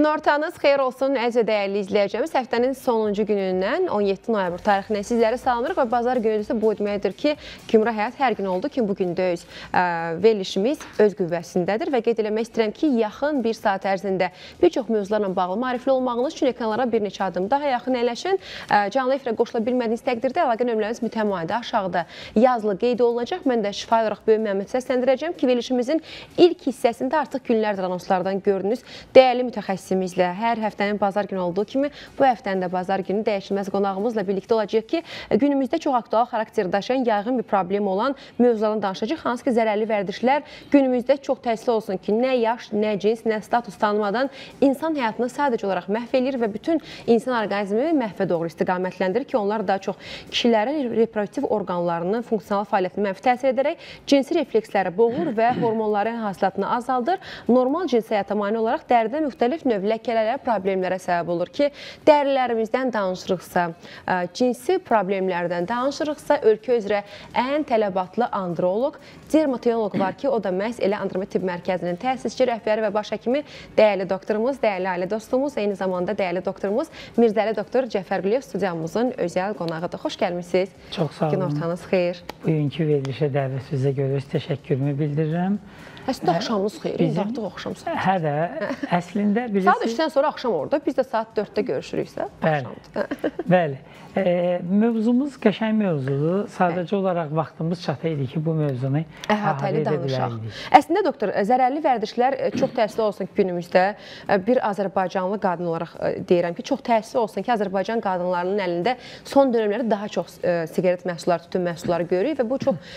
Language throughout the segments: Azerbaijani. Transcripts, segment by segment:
Günortanız xeyir olsun, əziz dəyərli izləyəcəyimiz. Həftənin sonuncu günündən 17 noyabr tarixindən sizləri salamlayırıq və bazar günü isə bu deməkdir ki, Gümrah Həyat hər gün oldu ki, bugün də öz verilişimiz öz qüvvəsindədir və qeyd eləmək istəyirəm ki, yaxın bir saat ərzində bir çox mövzularla bağlı marifli olmağınız üçün ekranlara bir neçə adım daha yaxın əyləşin. Canlı efirə qoşula bilmədiyiniz təqdirdə əlaqə nömrələrimiz mütəmadi aşağıda yazılı qeyd olunacaq. Mən də şifahi olaraq Böyük Məhəmməd səsləndirəcəm ki, verilişimizin ilk hissəsində artıq günlərdir anonslardan gördünüz. Dəyərli mütəxəssisimizlə hər həftənin bazar günü olduğu kimi bu həftənin də bazar günü dəyişilməz qonağımızla birlikdə olacaq ki, günümüzdə çox aktual xarakter daşıyan yaygın bir problem olan mövzulardan danışacaq. Hansı ki, zərərli vərdişlər günümüzdə çox təəssüf olsun ki, nə yaş, nə cins, nə status tanımadan insan həyatını sadəcə olaraq məhv edir və bütün insan orqanizmi məhvə doğru istiqamətləndirir ki, onlar daha çox kişilərin reproduktiv orqanlarının funksional fəaliyyətini mənfi təsir edərək cinsi refleksləri boğur və hormonların hasilatını azaldır. Normal cinsi həyata mane olaraq dəridə müxtəlif növ ləkələrə, problemlərə səbəb olur ki, dərilərimizdən danışırıqsa, cinsi problemlərdən danışırıqsa, ölkə üzrə ən tələbatlı androloq, dermatoloq var ki, o da məhz elə Andromet Tibb Mərkəzinin təsisçi, rəhbəri və baş həkimi dəyərli doktorumuz, dəyərli ailə dostumuz, eyni zamanda dəyərli doktorumuz Mirzəli doktor Cəfərquliyev studiyamızın özəl qonağıdır. Xoş gəlmişsiniz. Çox sağ olun. Günortanız xeyir. Bugünkü verilişə dəvətinizə görə təşəkkürümü bildirirəm. Əslində axşamınız xeyir, indi artıq axşam saat. Hə də, əslində bilirsiniz... Saat 3-dən sonra axşam orada, biz də saat 4-də görüşürüksə, axşamdır. Bəli, mövzumuz qəşəng mövzudur. Sadəcə olaraq vaxtımız çataydı ki, bu mövzunu əhatəli edə bilərdik. Əslində, doktor, zərərli vərdişlər çox təəssüf olsun ki, günümüzdə bir Azərbaycanlı qadın olaraq deyirəm ki, çox təəssüf olsun ki, Azərbaycan qadınlarının əlində son dönəmlərdə daha çox siqaret məhsulları, tütün məhsulları görürük və bu çox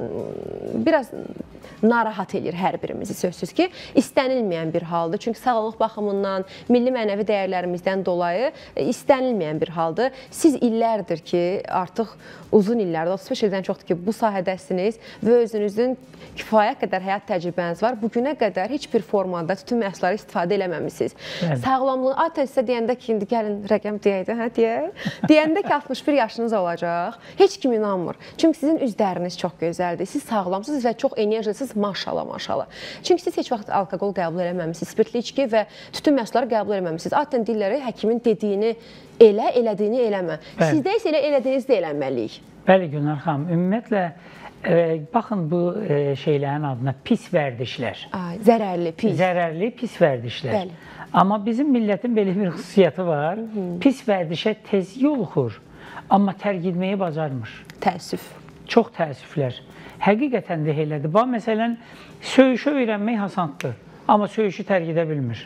biraz narahat edir hər birimizi sözsüz ki, istənilməyən bir haldır. Çünki sağlamlıq baxımından, milli mənəvi dəyərlərimizdən dolayı istənilməyən bir haldır. Siz illərdir ki, artıq uzun illərdir, 35 ildən çoxdur ki, bu sahədəsiniz və özünüzün kifayət qədər həyat təcrübəniz var. Bugünə qədər heç bir formada tütün məhsulları istifadə eləməmişsiniz. Sağlamlığı, adətən sizə deyəndə ki, indi gəlin rəqəm deyəydi, hə deyək. Deyəndə ki, 61 yaşınız olacaq. Heç kim inanmır. Çünki sizin üzləriniz çox gözəldir. Siz sağlamsınız və çox enerjisiniz, maşallah, maşallah. Çünki siz heç vaxt alkoqol qəbul eləməmişsiniz, spirtli içki və tütün məhsulları qəbul eləməmişsiniz. Adətən deyirlər, həkimin dediyini elə, elədiyini eləmə. Sizdə isə elə elədiyinizi də eləməliyik. Bəli, Günər xanım, ümumiyyətlə, baxın bu şeylərin adına pis vərdişlər. Zərərli, pis. Zərərli, pis vərdişlər. Bəli. Amma bizim millətin belə bir xüsusiyyəti var. Pis vərdişə tez yoluxur, amma tərk etməyi bacarmır. Təəssüf. Çox təəssüflər. Həqiqətən də elədir. Bax, məsələn, söyüşü öyrənmək asandır, amma söyüşü tərk edə bilmir.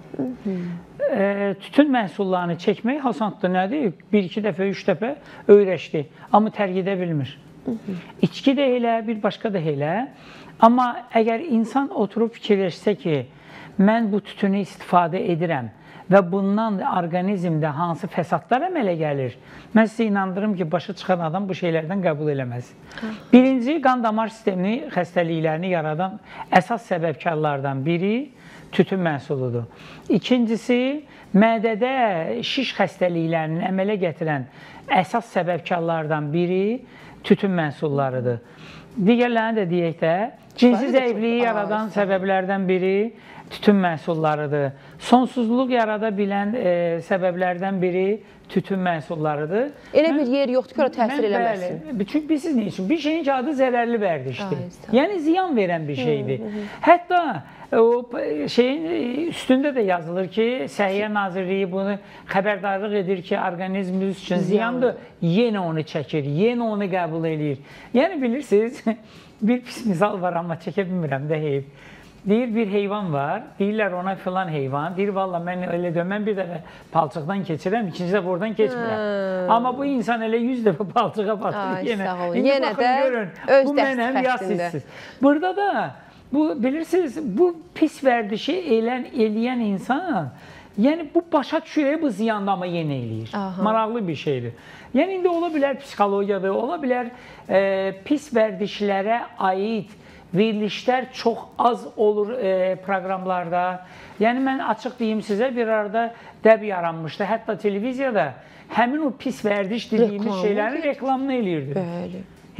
Tütün məhsullarını çəkmək asandır, nədir? Bir-iki dəfə, üç dəfə öyrəşdi, amma tərk edə bilmir. İçki də elə, bir başqa da elə. Amma əgər insan oturub fikirləşsə ki, mən bu tütünü istifadə edirəm və bundan orqanizmdə hansı fəsadlar əmələ gəlir, mən sizə inandırım ki, başa çıxan adam bu şeylərdən qəbul eləməz. Birinci, qan damar sistemi xəstəliklərini yaradan əsas səbəbkarlardan biri tütün məhsuludur. İkincisi, mədədə şiş xəstəliklərinin əmələ gətirən əsas səbəbkarlardan biri tütün məhsullarıdır. Digərlərini də deyək də, cinsi zəifliyi yaradan səbəblərdən biri tütün məhsullarıdır. Sonsuzluq yarada bilən səbəblərdən biri tütün məhsullarıdır. Elə bir yer yoxdur ki, ora təsir eləməsin. Çünki bilirsiniz nə üçün? Bir şeyin ki, adı zərərli vərdişdir. Yəni, ziyan verən bir şeydir. Hətta o şeyin üstündə də yazılır ki, Səhiyyə Nazirliyi bunu xəbərdarlıq edir ki, orqanizmimiz üçün ziyandır, yenə onu çəkir, yenə onu qəbul edir. Yəni, bilirsiniz, bir pis misal var, amma çəkə bilmirəm də heyb. Deyir, bir heyvan var, deyirlər ona filan heyvan, deyir, valla mən elə deyəm, mən bir dəfə palçıqdan keçirəm, ikinci dəfə oradan keçmirəm. Amma bu insan elə 100 dəfə palçığa batır yenə. Yenə də öz dəstəfəsində. Burada da, bilirsiniz, bu pis vərdişi eləyən insan, yəni bu başa düşür, bu ziyanda amma yenə eləyir. Maraqlı bir şeydir. Yəni, indi ola bilər psixologiyadır, ola bilər pis vərdişlərə aid verilişlər çox az olur proqramlarda. Yəni, mən açıq deyim sizə, bir arada dəb yaranmışdı. Hətta televiziyada həmin o pis vərdiş dediyimiz şeylərin reklamını eləyirdi. Bəli.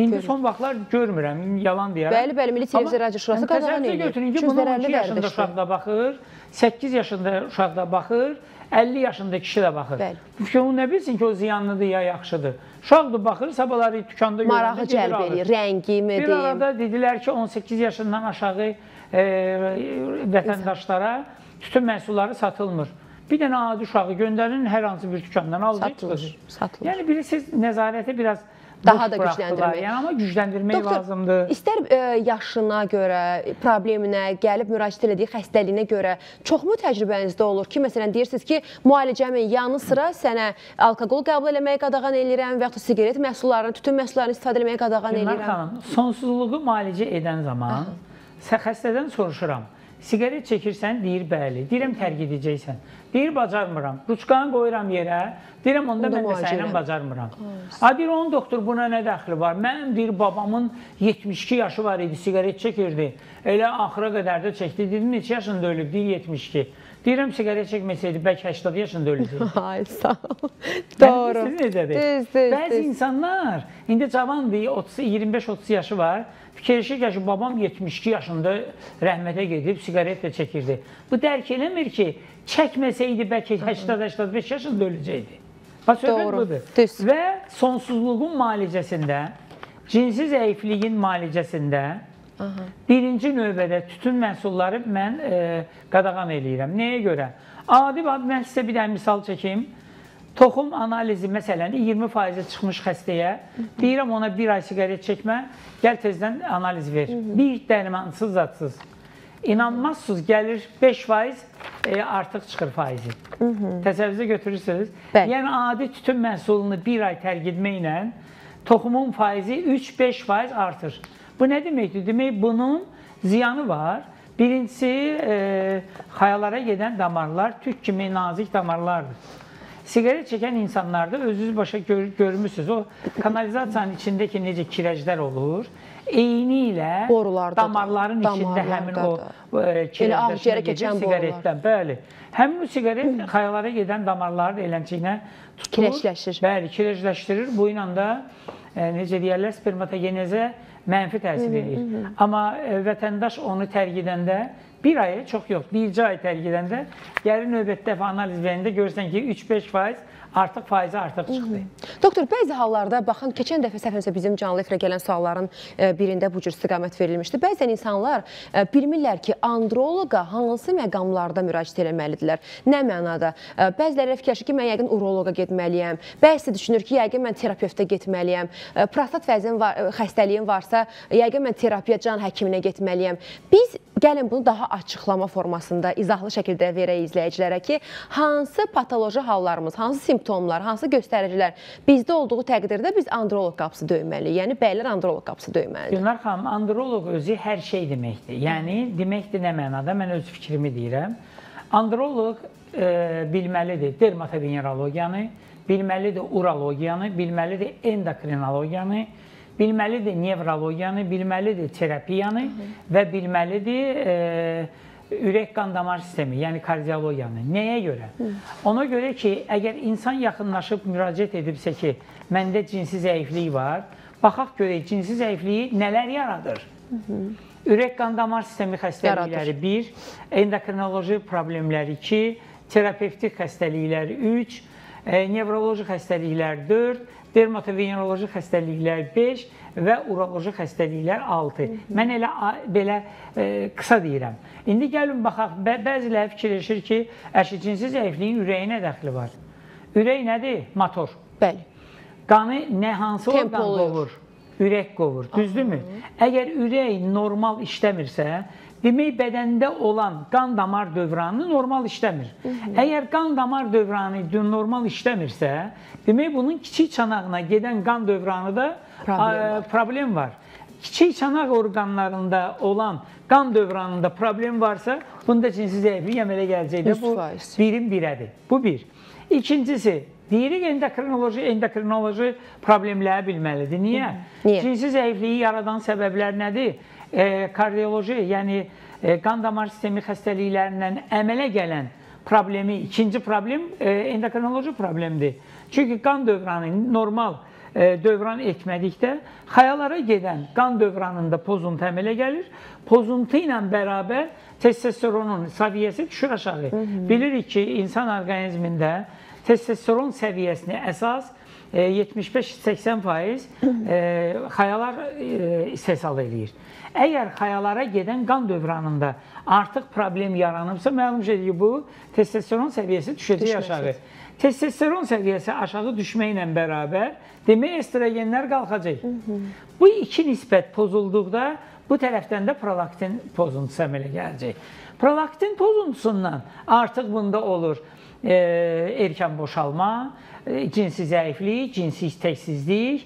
İndi son vaxtlar görmürəm, yalan deyərəm. Bəli, bəli, Milli Televiziya Radio Şurası qadağan edir. Götürün ki, bunu 12 yaşında uşaq da baxır, 8 yaşında uşaq da baxır, 50 yaşında kişi də baxır. Bu nə bilsin ki, o ziyanlıdır ya yaxşıdır. Uşaq da baxır, sabahları dükanda görəndə marağı cəlb edir, rəngi mi deyim. Bir arada dedilər ki, 18 yaşından aşağı vətəndaşlara tütün məhsulları satılmır. Bir dənə adi uşağı göndərin, hər hansı bir dükandan alacaq. Satılır. Yəni, bilirsiniz, nəzarəti biraz daha da gücləndirmək. Yəni, amma gücləndirmək lazımdır. İstər yaşına görə, probleminə, gəlib müraciət elədiyi xəstəliyinə görə çoxmu təcrübənizdə olur ki, məsələn, deyirsiniz ki, müalicəmin yanı sıra sənə alkoqol qəbul eləməyi qadağan eləyirəm və yaxud da siqaret məhsullarını, tütün məhsullarını istifadə eləməyi qadağan eləyirəm. Gülnar xanım, sonsuzluğu müalicə edən zaman xəstədən soruşuram. Siqaret çəkirsən, deyir bəli. Deyirəm tərk edəcəksən. Deyir bacarmıram. Ruçkanı qoyuram yerə. Deyirəm onda mən də sənlə bacarmıram. Deyir onun doktor buna nə dəxli var? Mənim deyir babamın 72 yaşı var idi, siqaret çəkirdi. Elə axıra qədər də çəkdi. Dedim neçə yaşında ölüb? Deyir 72. Deyirəm siqaret çəkməsəydi bəlkə 80 yaşında ölürdü. Ay sağ ol. Doğru. Siz necədir? Bəzi insanlar indi cavandır, 25-30 yaşı var. Fikirləşir ki, babam 72 yaşında rəhmətə gedib, siqaret də çəkirdi. Bu dərk eləmir ki, çəkməsəydi bəlkə 80-85 yaşında öləcəkdi. Söhbət budur. Və sonsuzluğun müalicəsində, cinsi zəifliyin müalicəsində birinci növbədə tütün məhsulları mən qadağan eləyirəm. Nəyə görə? Adi, mən sizə bir dənə misal çəkeyim. Toxum analizi məsələn 20% çıxmış xəstəyə deyirəm ona bir ay siqaret çəkmə, gəl tezdən analiz ver. Bir dərmansız zadsız. İnanmazsınız, gəlir 5% artıq çıxır faizi. Təsəvvürünüzə götürürsünüz. Yəni adi tütün məhsulunu bir ay tərk etməklə toxumun faizi 3-5% artır. Bu nə deməkdir? Demək bunun ziyanı var. Birincisi xayalara gedən damarlar tük kimi nazik damarlardır. Siqaret çəkən insanlarda özünüz başa görmürsünüz. O kanalizasiyanın içindəki necə kirəclər olur. Eyni ilə damarların içində həmin o kirəcləşmə gedir siqaretdən. Bəli. Həmin o siqaret xayalara gedən damarları eləncəyinə tutur. Kirəcləşir. Bəli, kirəcləşdirir. Bu ilə də necə deyərlər, spermatogenezə mənfi təsir edir. Amma vətəndaş onu tərk edəndə bir ay, çox yox, bircə ay tərk edəndə gəlir növbətdə dəfə analiz verəndə görürsən ki, 3-5% artıq faizi artıq çıxdı. Doktor, bəzi hallarda, baxın, keçən dəfə səhvimizə bizim canlı efirə gələn sualların birində bu cür istiqamət verilmişdi. Bəzən insanlar bilmirlər ki, androloqa hansı məqamlarda müraciət eləməlidirlər. Nə mənada? Bəziləri fikirləşir ki, mən yəqin uroloqa getməliyəm. Bəzisi düşünür ki, yəqin mən terapevtə getməliyəm. Prostat xəstəliyim varsa, yəqin mən terapiya can həkiminə getməliyəm. Biz gəlin bunu daha açıqlama formasında, izahlı şəkildə verək izləyicilərə ki, hansı patoloji hallarımız, hansı simptomlar, hansı göstəricilər bizdə olduğu təqdirdə biz androloq qapısı döyməliyik. Yəni, bəylər androloq qapısı döyməlidir. Gülnar xanım, androloq özü hər şey deməkdir. Yəni, deməkdir nə mənada? Mən öz fikrimi deyirəm. Androloq bilməlidir dermatovenerologiyanı, bilməlidir urologiyanı, bilməlidir endokrinologiyanı, bilməlidir nevrologiyanı, bilməlidir terapiyanı və bilməlidir ürək qan damar sistemi, yəni kardiologiyanı. Nəyə görə? Ona görə ki, əgər insan yaxınlaşıb müraciət edibsə ki, məndə cinsi zəiflik var, baxaq görək cinsi zəifliyi nələr yaradır? Ürək qan damar sistemi xəstəlikləri 1, endokrinoloji problemləri 2, terapevtik xəstəlikləri 3, nevroloji xəstəliklər 4, dermatoveneroloji xəstəliklər 5 və uroloji xəstəliklər 6. Mən elə belə qısa deyirəm. İndi gəlin baxaq, bəziləri fikirləşir ki, cinsi zəifliyin ürəyinə dəxli var. Ürək nədir? Motor. Bəli. Qanı nə hansı orqan qovur? Ürək qovur, düzdürmü? Əgər ürək normal işləmirsə, demək bədəndə olan qan damar dövranı normal işləmir. Əgər qan damar dövranı normal işləmirsə, demək bunun kiçik çanağına gedən qan dövranı da problem var. Kiçik çanaq orqanlarında olan qan dövranında problem varsa, bunda cinsi zəiflik əmələ gələcəkdə bu birin birədir. Bu bir. İkincisi, deyirik endokrinoloji problemləri bilməlidir. Niyə? Cinsi zəifliyi yaradan səbəblər nədir? Kardioloji, yəni qan damar sistemi xəstəliklərindən əmələ gələn problemi, ikinci problem endokrinoloji problemdir. Çünki qan dövranı normal dövran etmədikdə xayalara gedən qan dövranında pozuntu əmələ gəlir. Pozuntu ilə bərabər testosteronun səviyyəsi düşür aşağı. Bilirik ki, insan orqanizmində testosteron səviyyəsini əsas 75-80% xayalar istehsal edir. Əgər xayalara gedən qan dövranında artıq problem yaranıbsa, məlum şeydir ki, bu testosteron səviyyəsi düşəcək aşağı. Testosteron səviyyəsi aşağı düşməklə bərabər demək estrogenlər qalxacaq. Bu iki nisbət pozulduqda bu tərəfdən də prolaktin pozuntusu əmələ gələcək. Prolaktin pozuntusundan artıq bunda olur erkən boşalma, cinsi zəiflik, cinsi istəksizlik,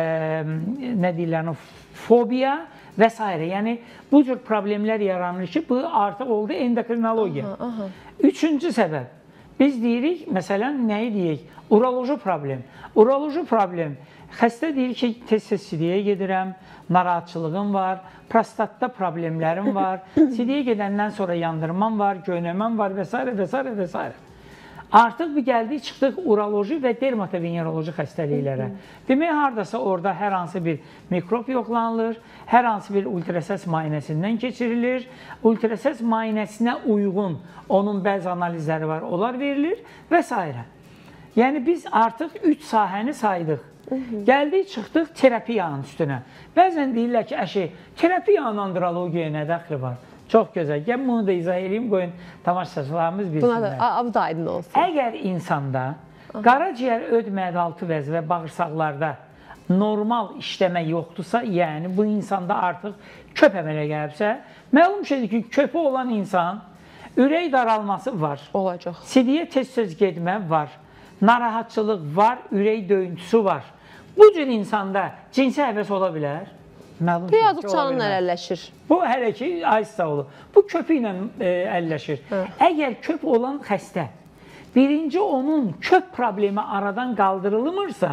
nə deyirlər, fobiya və s. Yəni, bu cür problemlər yaranır ki, bu artıq oldu endokrinologiya. Üçüncü səbəb, biz deyirik, məsələn, nəyi deyək? Uroloji problem. Uroloji problem, xəstə deyir ki, tez-tez sidiyaya gedirəm, narahatçılığım var, prostatda problemlərim var, sidiyaya gedəndən sonra yandırmam var, göynəməm var və s. və s. və s. Artıq bir gəldik, çıxdıq uroloji və dermatoveneroloji xəstəliklərə. Demək, haradasa orada hər hansı bir mikrob yoxlanılır, hər hansı bir ultrasəs müayinəsindən keçirilir, ultrasəs müayinəsinə uyğun onun bəzi analizləri var, onlar verilir və s. Yəni, biz artıq 3 sahəni saydıq. Gəldik, çıxdıq terapiyanın üstünə. Bəzən deyirlər ki, əşi, terapiyanın andrologiyaya nə dəxli var? Çox gözəl. Gəlin, bunu da izah edeyim, qoyun tamaşaçılarımız bilsinlər. Buna da adı da aydın olsun. Əgər insanda qaraciyər, öd mədə-altı vəzi və bağırsaqlarda normal işləmə yoxdursa, yəni bu insanda artıq köp əmələ gəlibsə, məlum şeydir ki, köpü olan insan ürək daralması var. Olacaq. Sidiyə tez-tez getmə var. Narahatçılıq var, ürək döyüntüsü var. Bu cür insanda cinsi həvəs ola bilər. Yazıq canınla əlləşir. Bu hələ ki, ahistə olur. Bu köpü ilə əlləşir. Əgər köp olan xəstə, birinci onun köp problemi aradan qaldırılmırsa,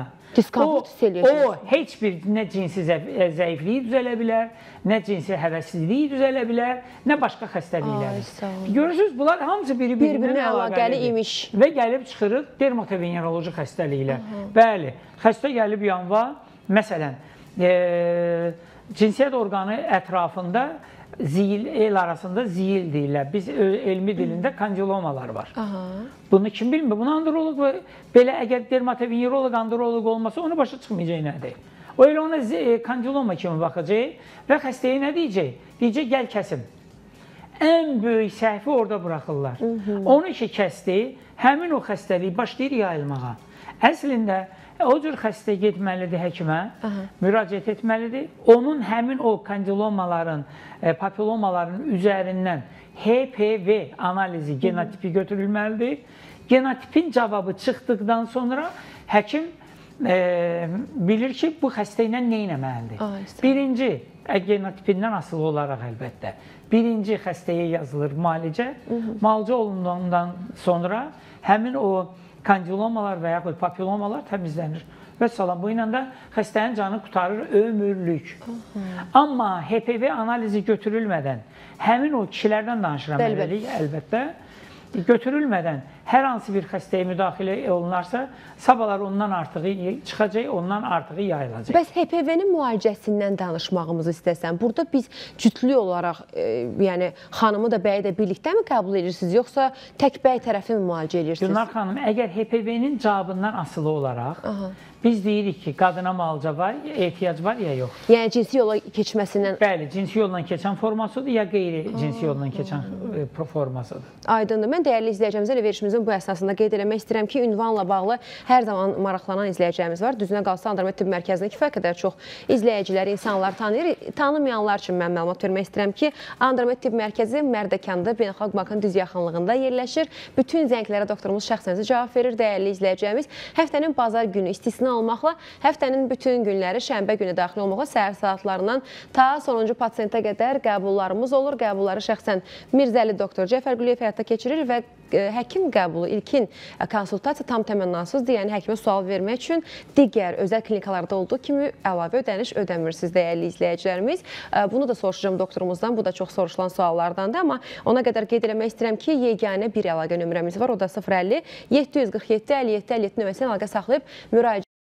o heç bir nə cinsi zəifliyi düzələ bilər, nə cinsi həvəssizliyi düzələ bilər, nə başqa xəstəlikləri. Görürsünüz, bunlar hamısı biri-birinə əlaqəlidir. Və gəlib çıxırıq dermatoveneroloji xəstəliklər. Bəli, xəstə gəlib yanva, məsələn, cinsiyyət orqanı ətrafında el arasında ziyil deyirlər. Biz elmi dilində kandilomalar var. Bunu kim bilmir? Bunu androloq və belə əgər dermatoveneroloq, androloq olmasa onu başa çıxmayacaq nədir? O elə ona kandiloma kimi baxacaq və xəstəyə nə deyəcək? Deyəcək, gəl kəsim. Ən böyük səhvi orada buraxırlar. Onu ki, kəsdi, həmin o xəstəlik başlayır yayılmağa. Əslində, o cür xəstə getməlidir həkimə, müraciət etməlidir. Onun həmin o kandilomaların, papilomaların üzərindən HPV analizi, genotipi götürülməlidir. Genotipin cavabı çıxdıqdan sonra həkim bilir ki, bu xəstə ilə nə etməlidir? Birinci, genotipindən asılı olaraq əlbəttə, birinci xəstəyə yazılır müalicə. Müalicə olunduğundan sonra həmin o kandilomalar və yaxud papilomalar təmizlənir. Və salam, bu ilə də xəstənin canı qurtarır ömürlük. Amma HPV analizi götürülmədən, həmin o kişilərdən danışıram, əlbəttə, götürülmədən hər hansı bir xəstəyə müdaxilə olunarsa, sabahlar ondan artığı çıxacaq, ondan artığı yayılacaq. Bəs HPV-nin müalicəsindən danışmağımızı istəsən, burada biz cütlük olaraq, yəni xanımı da, bəyi də birlikdə mi qəbul edirsiniz, yoxsa tək bəy tərəfi mi müalicə edirsiniz? Gülnar xanım, əgər HPV-nin cavabından asılı olaraq, biz deyirik ki, qadına müalicə var, ehtiyac var ya yox. Yəni cinsi yola keçməsindən... Bəli, cinsi yolla keçən formasıdır, ya qeyri-cinsi yolla keçən formasıdır. Aydındır. Mən dəyərli izləyicimizə verişimizin bu əsasında qeyd eləmək istəyirəm ki, ünvanla bağlı hər zaman maraqlanan izləyicimiz var. Düzünə qalsa Andromed Tibb Mərkəzində kifayət qədər çox izləyicilər, insanlar tanıyır. Tanımayanlar üçün mən məlumat vermək istəyirəm ki, Andromed Tibb Mərkəzi Mərdəkanda Beynəlxalq Bankın düz yaxınlığında yerləşir. Bütün zənglərə doktorumuz şəxsənizə cavab verir, dəyərli izləyicimiz. Həftənin bazar günü istisna olmaqla həftənin bütün günləri şənbə günü daxil olmaqla səhər saatlarından ta sonuncu pasiyentə qədər qəbullarımız olur. Qəbulları şəxsən Mirzəli doktor Cəfər Quliyev həyata keçirir və həkim qəbulu, ilkin konsultasiya tam təmənnasızdır. Yəni, həkimə sual vermək üçün digər özəl klinikalarda olduğu kimi əlavə ödəniş ödəmirsiniz, dəyərli izləyicilərimiz. Bunu da soruşacağım doktorumuzdan, bu da çox soruşulan suallardandır. Amma ona qədər qeyd eləmək istəyirəm ki, yeganə bir əlaqə nömrəmiz var, o da 050 747 57 57 nömrəsindən əlaqə saxlayıb müraciət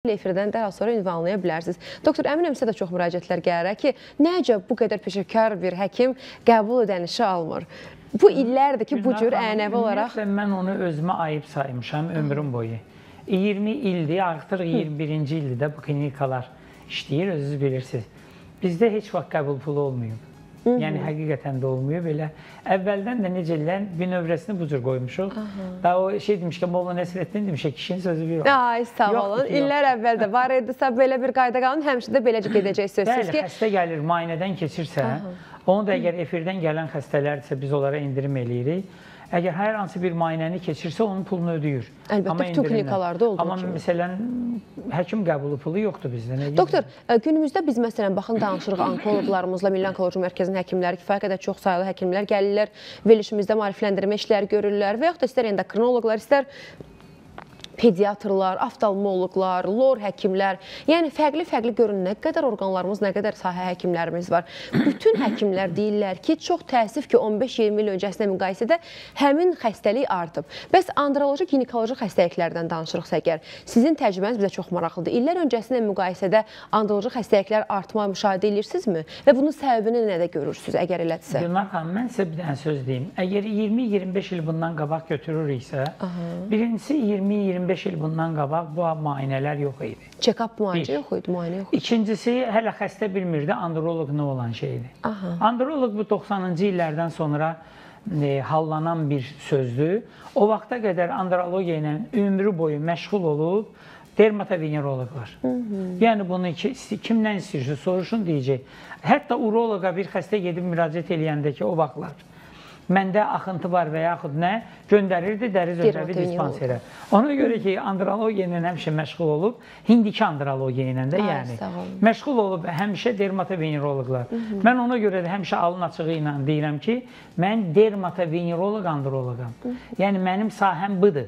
efirdən daha sonra ünvanlaya bilərsiniz. Doktor, əminəm sizə də çox müraciətlər gəlir ki, necə bu qədər peşəkar bir həkim qəbul ödənişi almır? Bu illərdir ki, bu cür ənəvi olaraq... Mən onu özümə ayıb saymışam ömrüm boyu. 20 ildir, artıq 21-ci ildir də bu klinikalar işləyir, özünüz bilirsiniz. Bizdə heç vaxt qəbul pulu olmayıb. Yəni, həqiqətən də olmuyor belə. Əvvəldən də necə eləyən bir növrəsini bu cür qoymuşuq. Daha o şey demişkən, Molla Nəsrəddin demişək, kişinin sözü bir yox. Ay, sağ olun. İllər əvvəldə var edisə, belə bir qayda qanun həmişə də beləcə gedəcək sözsüz ki... Bəli, xəstə gəlir, müayinədən keçirsə, onu da əgər efirdən gələn xəstələrdirsə, biz onlara indirim eləyirik. Əgər hər hansı bir müayinəni keçirsə, onun pulunu ödəyir. Əlbəttə, bütün klinikalarda olduğu kimi. Amma məsələn, həkim qəbulu pulu yoxdur bizdə. Doktor, günümüzdə biz məsələn, baxın, danışırıq onkoloqlarımızla, Milli Onkoloji Mərkəzinin həkimləri, kifayət qədər çox sayılı həkimlər gəlirlər, verilişimizdə maarifləndirmə işləri görürlər və yaxud da istər endokrinoloqlar, istər pediatrlar, oftalmoloqlar, lor həkimlər, yəni fərqli-fərqli görün nə qədər orqanlarımız, nə qədər sahə həkimlərimiz var. Bütün həkimlər deyirlər ki, çox təəssüf ki, 15-20 il öncəsinə müqayisədə həmin xəstəlik artıb. Bəs androloji, ginekoloji xəstəliklərdən danışırıqsa əgər, sizin təcrübəniz bizə çox maraqlıdır. İllər öncəsinə müqayisədə androloji xəstəliklər artma müşahidə edirsinizmi? Və bunun səbəbini nədə görürsünüz, əgər elədirsə? Gülnar xanım, mən sizə bir dənə söz deyim. Əgər 20-25 il bundan qabaq götürürüksə, birincisi 20-25 il bundan qabaq bu müayinələr yox idi. Check-up müalicə yox idi, müayinə yox idi. İkincisi, hələ xəstə bilmirdi androloq nə olan şeydir. Androloq bu 90-cı illərdən sonra hallanan bir sözdür. O vaxta qədər andrologiya ilə ömrü boyu məşğul olub dermatoveneroloqlar. Yəni bunu kimdən istəyirsə soruşun deyəcək. Hətta uroloqa bir xəstə gedib müraciət eləyəndə ki, o vaxtlar məndə axıntı var və yaxud nə, göndərirdi dəri zöhrəvi dispanserə. Ona görə ki, andrologiya ilə həmişə məşğul olub, hindiki andrologiya ilə də yəni. Məşğul olub həmişə dermatoveneroloqlar. Mən ona görə də həmişə alın açığı ilə deyirəm ki, mən dermatoveneroloq androloqam. Yəni, mənim sahəm budur.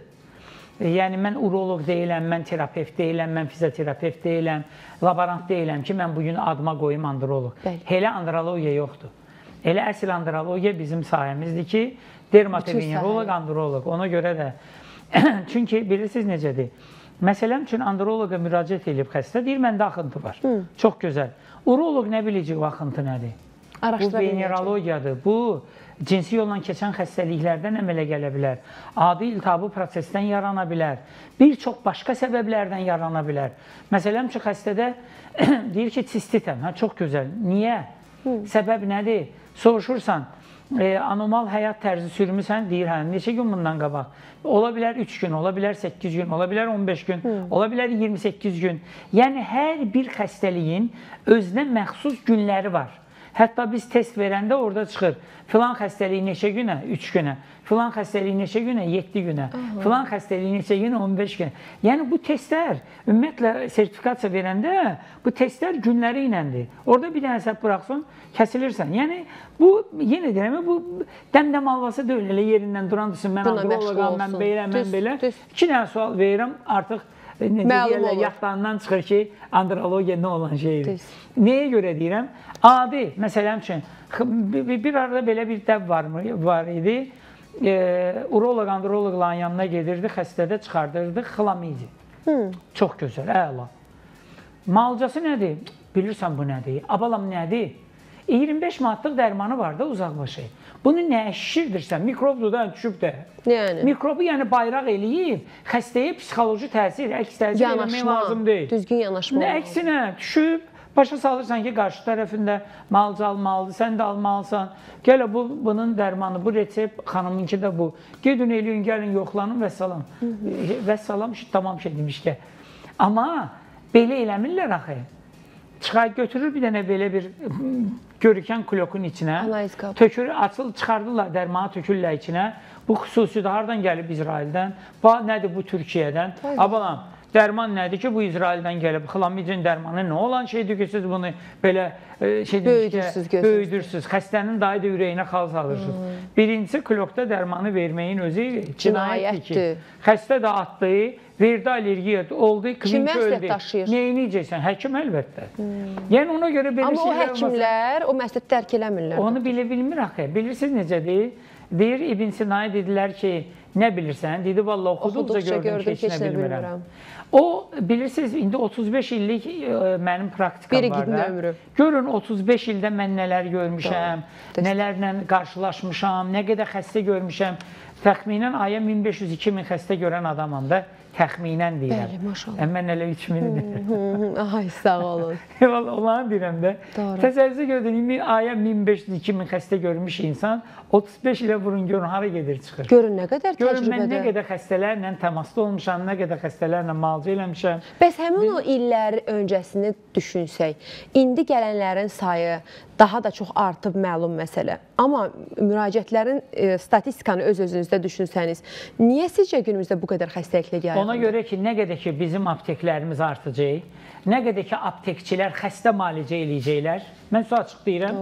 Yəni, mən uroloq deyiləm, mən terapevt deyiləm, mən fizioterapevt deyiləm, laborant deyiləm ki, mən bugün adıma qoyum androloq. Elə andrologiya yoxdur. Elə əsl andrologiya bizim sayəmizdir ki, dermatoveneroloq, androloq. Ona görə də, çünki bilirsiniz necədir? Məsələn üçün androloqa müraciət edib xəstə, deyir, məndə axıntı var. Çox gözəl. Uroloq nə biləcək o axıntı nədir? Bu venerologiyadır. Bu, cinsi yolla keçən xəstəliklərdən əmələ gələ bilər. Adi iltihabı prosesdən yarana bilər. Bir çox başqa səbəblərdən yarana bilər. Məsələn üçün xəstədə deyir ki, sistitəm. Çox gözəl. Niyə? Səbəb nədir? Soruşursan, anormal həyat tərzi sürmüsən, deyir, hə, neçə gün bundan qabaq? Ola bilər 3 gün, ola bilər 8 gün, ola bilər 15 gün, ola bilər 28 gün. Yəni, hər bir xəstəliyin özünə məxsus günləri var. Hətta biz test verəndə orada çıxır. Filan xəstəliyi neçə günə? 3 günə. Filan xəstəliyi neçə günə? 7 günə. Filan xəstəliyi neçə günə? 15 günə. Yəni, bu testlər, ümumiyyətlə sertifikasiya verəndə bu testlər günləri iləndir. Orada bir dənə səhv buraxsın, kəsilirsən. Yəni, bu, yenə deyirəm, bu dəmdəm alvası deyil, elə yerindən duran düşün, mən androloqam, mən belə, mən belə. 2 dənə sual verirəm, artıq yadlarından çıxır ki, andrologiya nə olan şeydir. Nəyə görə deyirəm? Adi, məsələn üçün, bir arada belə bir dəb var idi. Uroloq, androloqların yanına gedirdi, xəstədə çıxardırdı xlamidi. Çox gözəl, əla. Malcası nədir? Bilirsən bu nədir? Abalam nədir? 25 manatlıq dərmanı var da uzaqbaşı. Bunu nə şişirdirsən? Mikrobdur da, düşüb də. Mikrobu yəni bayraq eləyib, xəstəyə psixoloji təsir, əks təsir eləmək lazım deyil. Düzgün yanaşma lazım. Əksinə, düşüb, başa salırsan ki, qarşı tərəfində malcı almalıdır, sən də almalısan. Gələ bunun dərmanı, bu resept, xanımınki də bu. Gedin, eləyin, gəlin, yoxlanın, vəssalam. Vəssalam, tamam şey demişkə. Amma belə eləmirlər axı. Çıxar, götürür bir dənə belə bir görükən klokun içinə, tökür, açıl, çıxardırlar, dərmanı tökürlər içinə. Bu xüsusidir, hardan gəlib İsraildən, nədir bu Türkiyədən? Abalam, dərman nədir ki, bu İsraildən gəlib? Xlamidin dərmanı nə olan şeydir ki, siz bunu belə böyüdürsünüz, xəstənin dahi da ürəyinə xal salırsınız. Birincisi, klokda dərmanı verməyin özü cinayətdir ki, xəstə də atdı, verdi allergiya, oldu, klinik öldü. Neyini yiyəcəksən? Həkim əlbəttə. Yəni, ona görə belə şeylər olmasın. Amma o həkimlər o məsləhəti dərk eləmirlər. Onu bilmir axı. Bilirsiniz necədir? Deyir, İbn Sina'ya dedilər ki, Nə bilirsən? Dedi, valla oxuduqca gördüm, keçinə bilmirəm. O, bilirsiniz, indi 35 illik mənim praktikam var da. Görün, 35 ildə mən nələr görmüşəm, nələrlə qarşılaşmışam, nə qədər xəstə görmüşəm. Təxminən aya 1500-2000 xəstə görən adamam da. Təxminən deyirəm. Bəli, maşallah. Mən elə 3000 deyirəm. Ay, sağ olun. Onları deyirəm də. Təsəvvürünüzə gördüm, aya 1500-2000 xəstə görmüş insan 35 ilə vurun, görün, hara gedir, çıxır. Görün, nə qədər təcrübədə. Görün, mən nə qədər xəstələrlə təmasda olmuşam, nə qədər xəstələrlə müalicə eləmişəm. Bəs həmin o illər öncəsini düşünsək, indi gələnlərin sayı daha da çox artıb, məlum məsələ. Amma müraciətlərin statistikanı öz-özünüzdə düşünsəniz, niyə sizcə günümüzdə bu qədər xəstəliklər yayılır? Ona görə ki, nə qədər ki bizim apteklərimiz artacaq, nə qədər ki aptekçilər xəstə müalicə eləyəcəklər, mən su açıq deyirəm,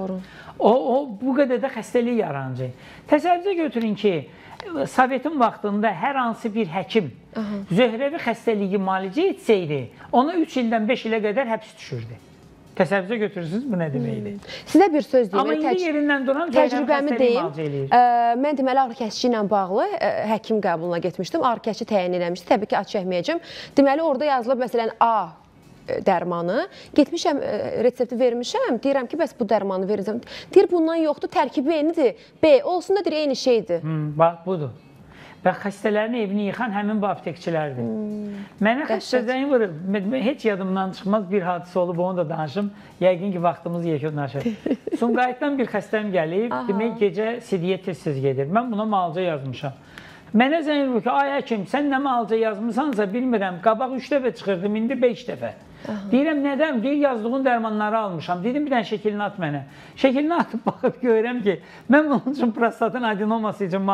bu qədər də xəstəlik yaranacaq. Təsəvvürə götürün ki, Sovetin vaxtında hər hansı bir həkim zöhrəvi xəstəliyi müalicə etsəydi, ona 3 ildən 5 ilə qədər həbs düşürdü. Təsəvvürə götürürsünüz, bu nə deməkdir? Sizə bir söz deyim. Amma indi yerindən duran təcrübəmi deyim. Mən deməli ağrı kəsici ilə bağlı həkim qəbuluna getmişdim. Ağrı kəsici təyin eləmişdi. Təbii ki, aç çəkməyəcəm. Deməli orada yazılıb məsələn A dərmanı. Getmişəm, resepti vermişəm. Deyirəm ki, bəs bu dərmanı verəcəm. Deyir, bundan yoxdur, tərkibi eynidir. B, olsun da deyir, eyni şeydir. Bax, budur. Və xəstələrin evini yıxan həmin bu aptekçilərdir. Mənə xəstədən vurur, heç yadımdan çıxmaz bir hadisə olub, onu da danışım. Yəqin ki, vaxtımız yekunlaşır. Sumqayıtdan bir xəstəm gəlib, demək gecə sidiyə tez-tez gedir. Mən buna müalicə yazmışam. Mənə zəng vurur ki, ay həkim, sən nə müalicə yazmışsansa bilmirəm, qabaq 3 dəfə çıxırdım, indi 5 dəfə. Deyirəm, nədən? Deyir, yazdığın dərmanları almışam. Dedim, bir dənə şəkilini at mənə. Şəkilini atıb baxıb görürəm ki, mən bunun üçün prostatın adenoması üçün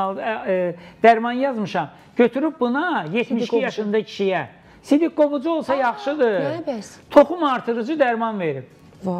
dərman yazmışam. Götürüb buna 72 yaşında kişiyə. Sidik qovucu olsa yaxşıdır. Toxum artırıcı dərman verib.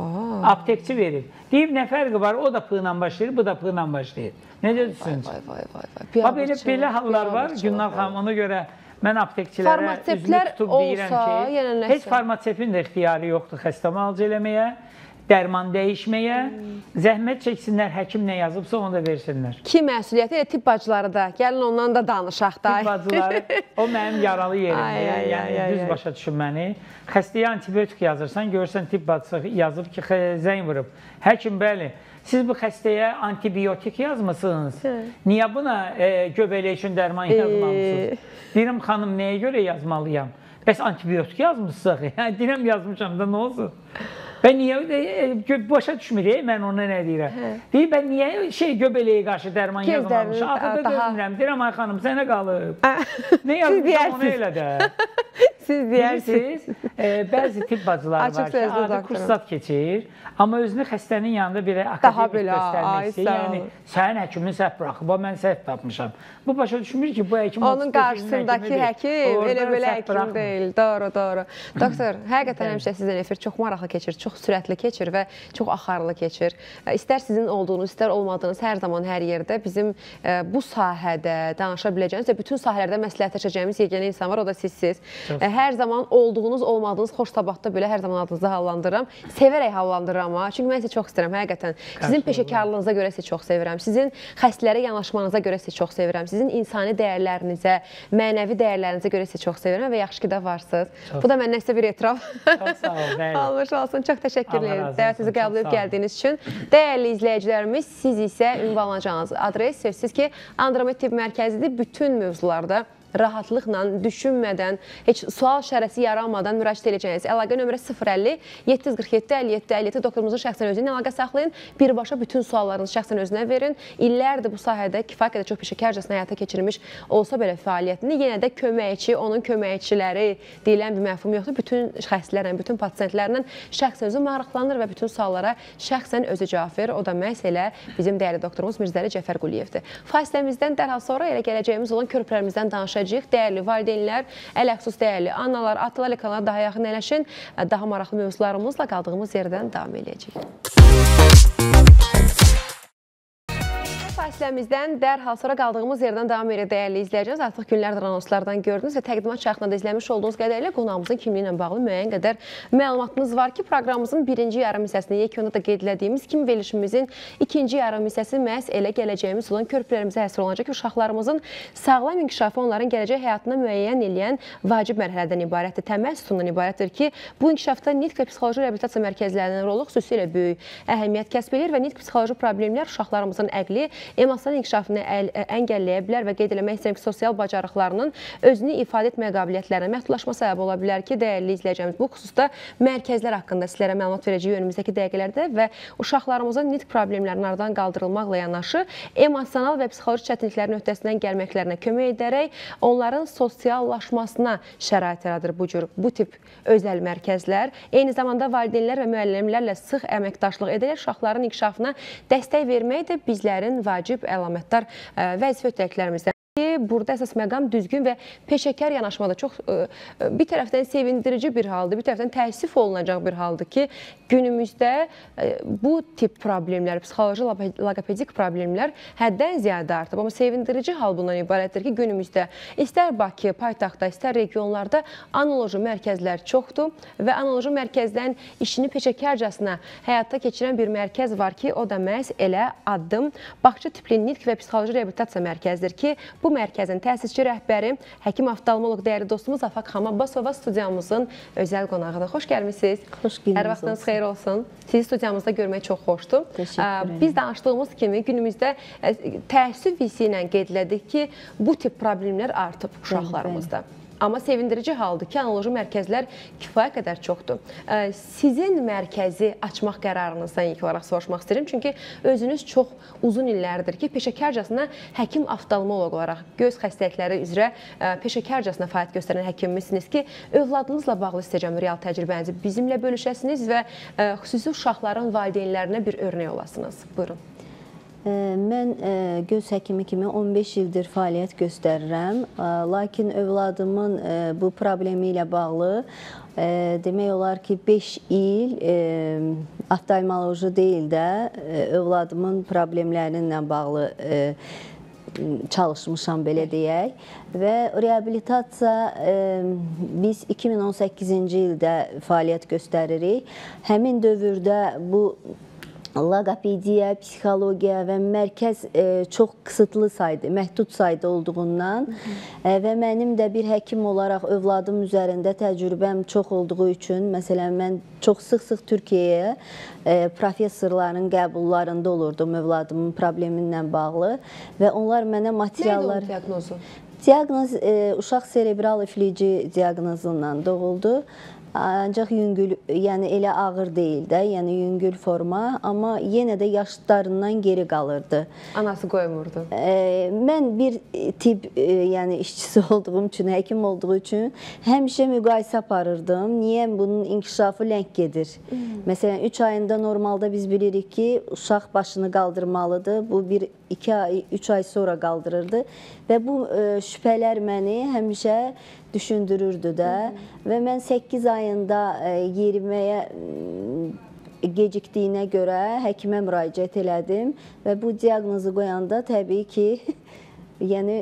Aptekçi verib. Deyib, nə fərqi var? O da P ilə başlayır, bu da P ilə başlayır. Necə düşünürsünüz? Belə hallar var, Gülnar xanım, ona görə mən aptekçilərə üzümü tutub deyirəm ki, heç farmasevtin də ixtiyarı yoxdur xəstə müalicə eləməyə, dərman dəyişməyə, zəhmət çəksinlər, həkim nə yazıbsa onu da versinlər. Ki məsuliyyəti, tibb bacıları da, gəlin ondan da danışaq da. Tibb bacıları, o mənim yaralı yerimdir, yəni düz başa düşün məni. Xəstəyə antibiotik yazırsan, görürsən tibb bacısı yazıb ki, zəng vurub. Həkim, bəli, siz bu xəstəyə antibiotik yazmısınız? Niyə buna göbələk üçün dərman yazmamışsınız? Deyirəm, xanım, nəyə görə yazmalıyam? Bəs antibiotik yazmışsınız? Deyirəm, yazmışam da, nə olsun? Və niyə, başa düşmür, mən ona nə deyirəm? Deyir, mən niyə göbələyə qarşı dərman yazmamışam? Axı da dözmürəm. Deyirəm, ay xanım, sənə qalıb. Nə yazmışam, onu elə də. Siz deyirsiniz. Bəzi tibb bacıları var ki, adi kursat keçir, amma özünü xəstənin yanında bir akademik göstərmək istəyir. Yəni, sənin həkimin səhv buraxıb, mən səhv tapmışam. Bu başa düşmür ki, bu həkim onun qarşısındakı həkim elə belə həkim deyil. Doğru, doğru. Doktor, həqiqətən həmişə sizin efir çox maraqlı keçir, çox sürətli keçir və çox axarlı keçir. İstər sizin olduğunuz, istər olmadığınız hər zaman, hər yerdə bizim bu sahədə danışa biləcəyiniz və bütün sahələrdə məsləhətləşəcəyimiz yeganə insan var, o da sizsiniz. Hər zaman olduğunuz, olmadığınız xoş sabahda belə hər zaman adınızı hallandırıram. Sevərək hallandırıram amma. Çünki mən sizi çox istəyirəm, həqiqətən. Sizin peşəkarlığınıza görə sizi çox sevirəm. Sizin xəstələrə yanaşmanıza görə sizi çox sevirəm. Sizin insani dəyərlərinizə, mənəvi dəyərlərinizə görə sizi çox sevirəm və yaxşı ki də varsınız. Bu da məndən sizə bir etiraf. Çox sağ olun. Almış olsun. Çox təşəkkür ederim dəvətinizi qəbul edib gəldiyiniz üçün. Dəyərli izləyicilərimiz, siz isə ünvanlanacağınız adres sözsüz ki, Andromed Tibb Mərkəzidir. Bütün mövzularda rahatlıqla, düşünmədən, heç sual şərəsi yaranmadan müraciət edəcəyiniz. Əlaqə nömrə 050 747 57 57. Doktorumuzun şəxsən özünə əlaqə saxlayın. Birbaşa bütün suallarınızı şəxsən özünə verin. İllərdir bu sahədə kifayət qədər çox peşəkarcasına həyata keçirilmiş olsa belə fəaliyyətini, yenə də köməkçi, onun köməkçiləri deyilən bir məfhum yoxdur. Bütün xəstələrlə, bütün pasientlərlə şəxsən özü maraqlanır və bütün suallara şəxsən özü cavab verir. O da məhz elə bizim dəyərli doktorumuz Mirzəli Cəfər Quliyevdir. Fasiləmizdən dərhal sonra elə gələcəyimiz olan körpülərimizdən danışacağıq. Dəyərli valideynlər, ələxüsus dəyərli analar, atalar ekranlara daha yaxın eləşin. Daha maraqlı mövzularımızla qaldığımız yerdən davam edəcəyik. Fasiləmizdən dərhal sonra qaldığımız yerdən davam edir dəyərli izləyəcəyiz. Artıq günlərdir anonslardan gördünüz və təqdimat çarxında da izləmiş olduğunuz qədərlə qonağımızın kimliyi ilə bağlı müəyyən qədər məlumatımız var ki, proqramımızın birinci yarım hissəsində yekunda da qeyd etdiyimiz kimi verilişimizin ikinci yarım hissəsi məhz elə gələcəyimiz olan körpülərimizə həsr olunacaq ki, uşaqlarımızın sağlam inkişafı onların gələcək həyatını müəyyən edən vacib mərhələdən ibarətdir, təməl sütundan ibarətdir ki, bu inkişafda nitq və psixoloji reabilitasiya mərkəzlərinin rolu xüsusilə böyük əhəmiyyət kəsb edir və nitq psixoloji problemlər uşaqlarımızın əqli, emosional inkişafını əngəlləyə bilər və qeyd eləmək istəyirəm ki, sosial bacarıqlarının özünü ifadə etmə qabiliyyətlərinə məhdudlaşma səbəbi ola bilər ki, dəyərli izləyəcəyimiz bu xüsusda mərkəzlər haqqında sizlərə məlumat verəcəyik önümüzdəki dəqiqələrdə və uşaqlarımızın nitq problemlərinin aradan qaldırılmaqla yanaşı emosional və psixoloji çətinliklərin öhdəsindən gəlməklərinə kömək edərək onların sosiallaşmasına şərait yaradır bu tip özəl mərkəzlər. Eyni zamanda valideynlər və müəllimlərlə sıx əməkdaşlıq edərək uşaqların inkişafına dəstək vermək də bizlərin vacib əlamətdar vəzifə öhdəliklərimizdən. Burada əsas məqam düzgün və peşəkar yanaşmada çox bir tərəfdən sevindirici bir haldır, bir tərəfdən təəssüf olunacaq bir haldır ki, günümüzdə bu tip problemlər, psixoloji, logopedik problemlər həddən ziyadə artıb. Amma sevindirici hal bundan ibarətdir ki, günümüzdə istər Bakı, paytaxtda, istər regionlarda analoji mərkəzlər çoxdur və analoji mərkəzdən işini peşəkarcasına həyata keçirən bir mərkəz var ki, o da məhz elə addım Bağça tipli nitq və psixoloji reabilitasiya mərkəzidir ki, bu mərkəzin təsisçi rəhbəri, həkim oftalmoloq dəyərli dostumuz Afaq xanım Abbasova studiyamızın özəl qonağıdır. Xoş gəlmişsiniz. Xoş gəlmişsiniz. Hər vaxtınız xeyir olsun. Sizi studiyamızda görmək çox xoşdur. Biz danışdığımız kimi günümüzdə təəssüf hissi ilə qeyd elədik ki, bu tip problemlər artıb uşaqlarımızda. Amma sevindirici haldır ki, analoji mərkəzlər kifayət qədər çoxdur. Sizin mərkəzi açmaq qərarınızdan ilk olaraq soruşmaq istəyirəm. Çünki özünüz çox uzun illərdir ki, peşəkarcasına həkim oftalmoloq olaraq göz xəstəlikləri üzrə peşəkarcasına fəaliyyət göstərən həkimmisiniz ki, övladınızla bağlı istəyəcəm real təcrübənizi bizimlə bölüşəsiniz və xüsusi uşaqların valideynlərinə bir örnək olasınız. Buyurun. Mən göz həkimi kimi 15 ildir fəaliyyət göstərirəm, lakin övladımın bu problemi ilə bağlı demək olar ki, 5 il oftalmoloji deyil də övladımın problemlərinlə bağlı çalışmışam, belə deyək. Və reabilitasiya biz 2018-ci ildə fəaliyyət göstəririk. Həmin dövrdə bu loqopediya, psixologiya və mərkəz çox qısıtlı sayda, məhdud sayda olduğundan və mənim də bir həkim olaraq övladım üzərində təcrübəm çox olduğu üçün, məsələn, mən çox sıx-sıx Türkiyəyə professorların qəbullarında olurdum övladımın probleminlə bağlı və onlar mənə materiallar... Nədir o diaqnozu? Diaqnoz uşaq serebral üfləyici diaqnozundan doğuldu. Ancaq yüngül, yəni elə ağır deyil də, yəni yüngül forma, amma yenə də yaşlarından geri qalırdı. Anası qoymurdu. Mən bir tibb yəni işçisi olduğum üçün, həkim olduğu üçün həmişə müqayisə aparırdım. Niyə bunun inkişafı ləng gedir? Məsələn, 3 ayında normalda biz bilirik ki, uşaq başını qaldırmalıdır. Bu 2 ay, 3 ay sonra qaldırırdı və bu şübhələr məni həmişə düşündürürdü də və mən 8 ayında yeriməyə gecikdiyinə görə həkimə müraciət elədim və bu diaqnozu qoyanda təbii ki, yəni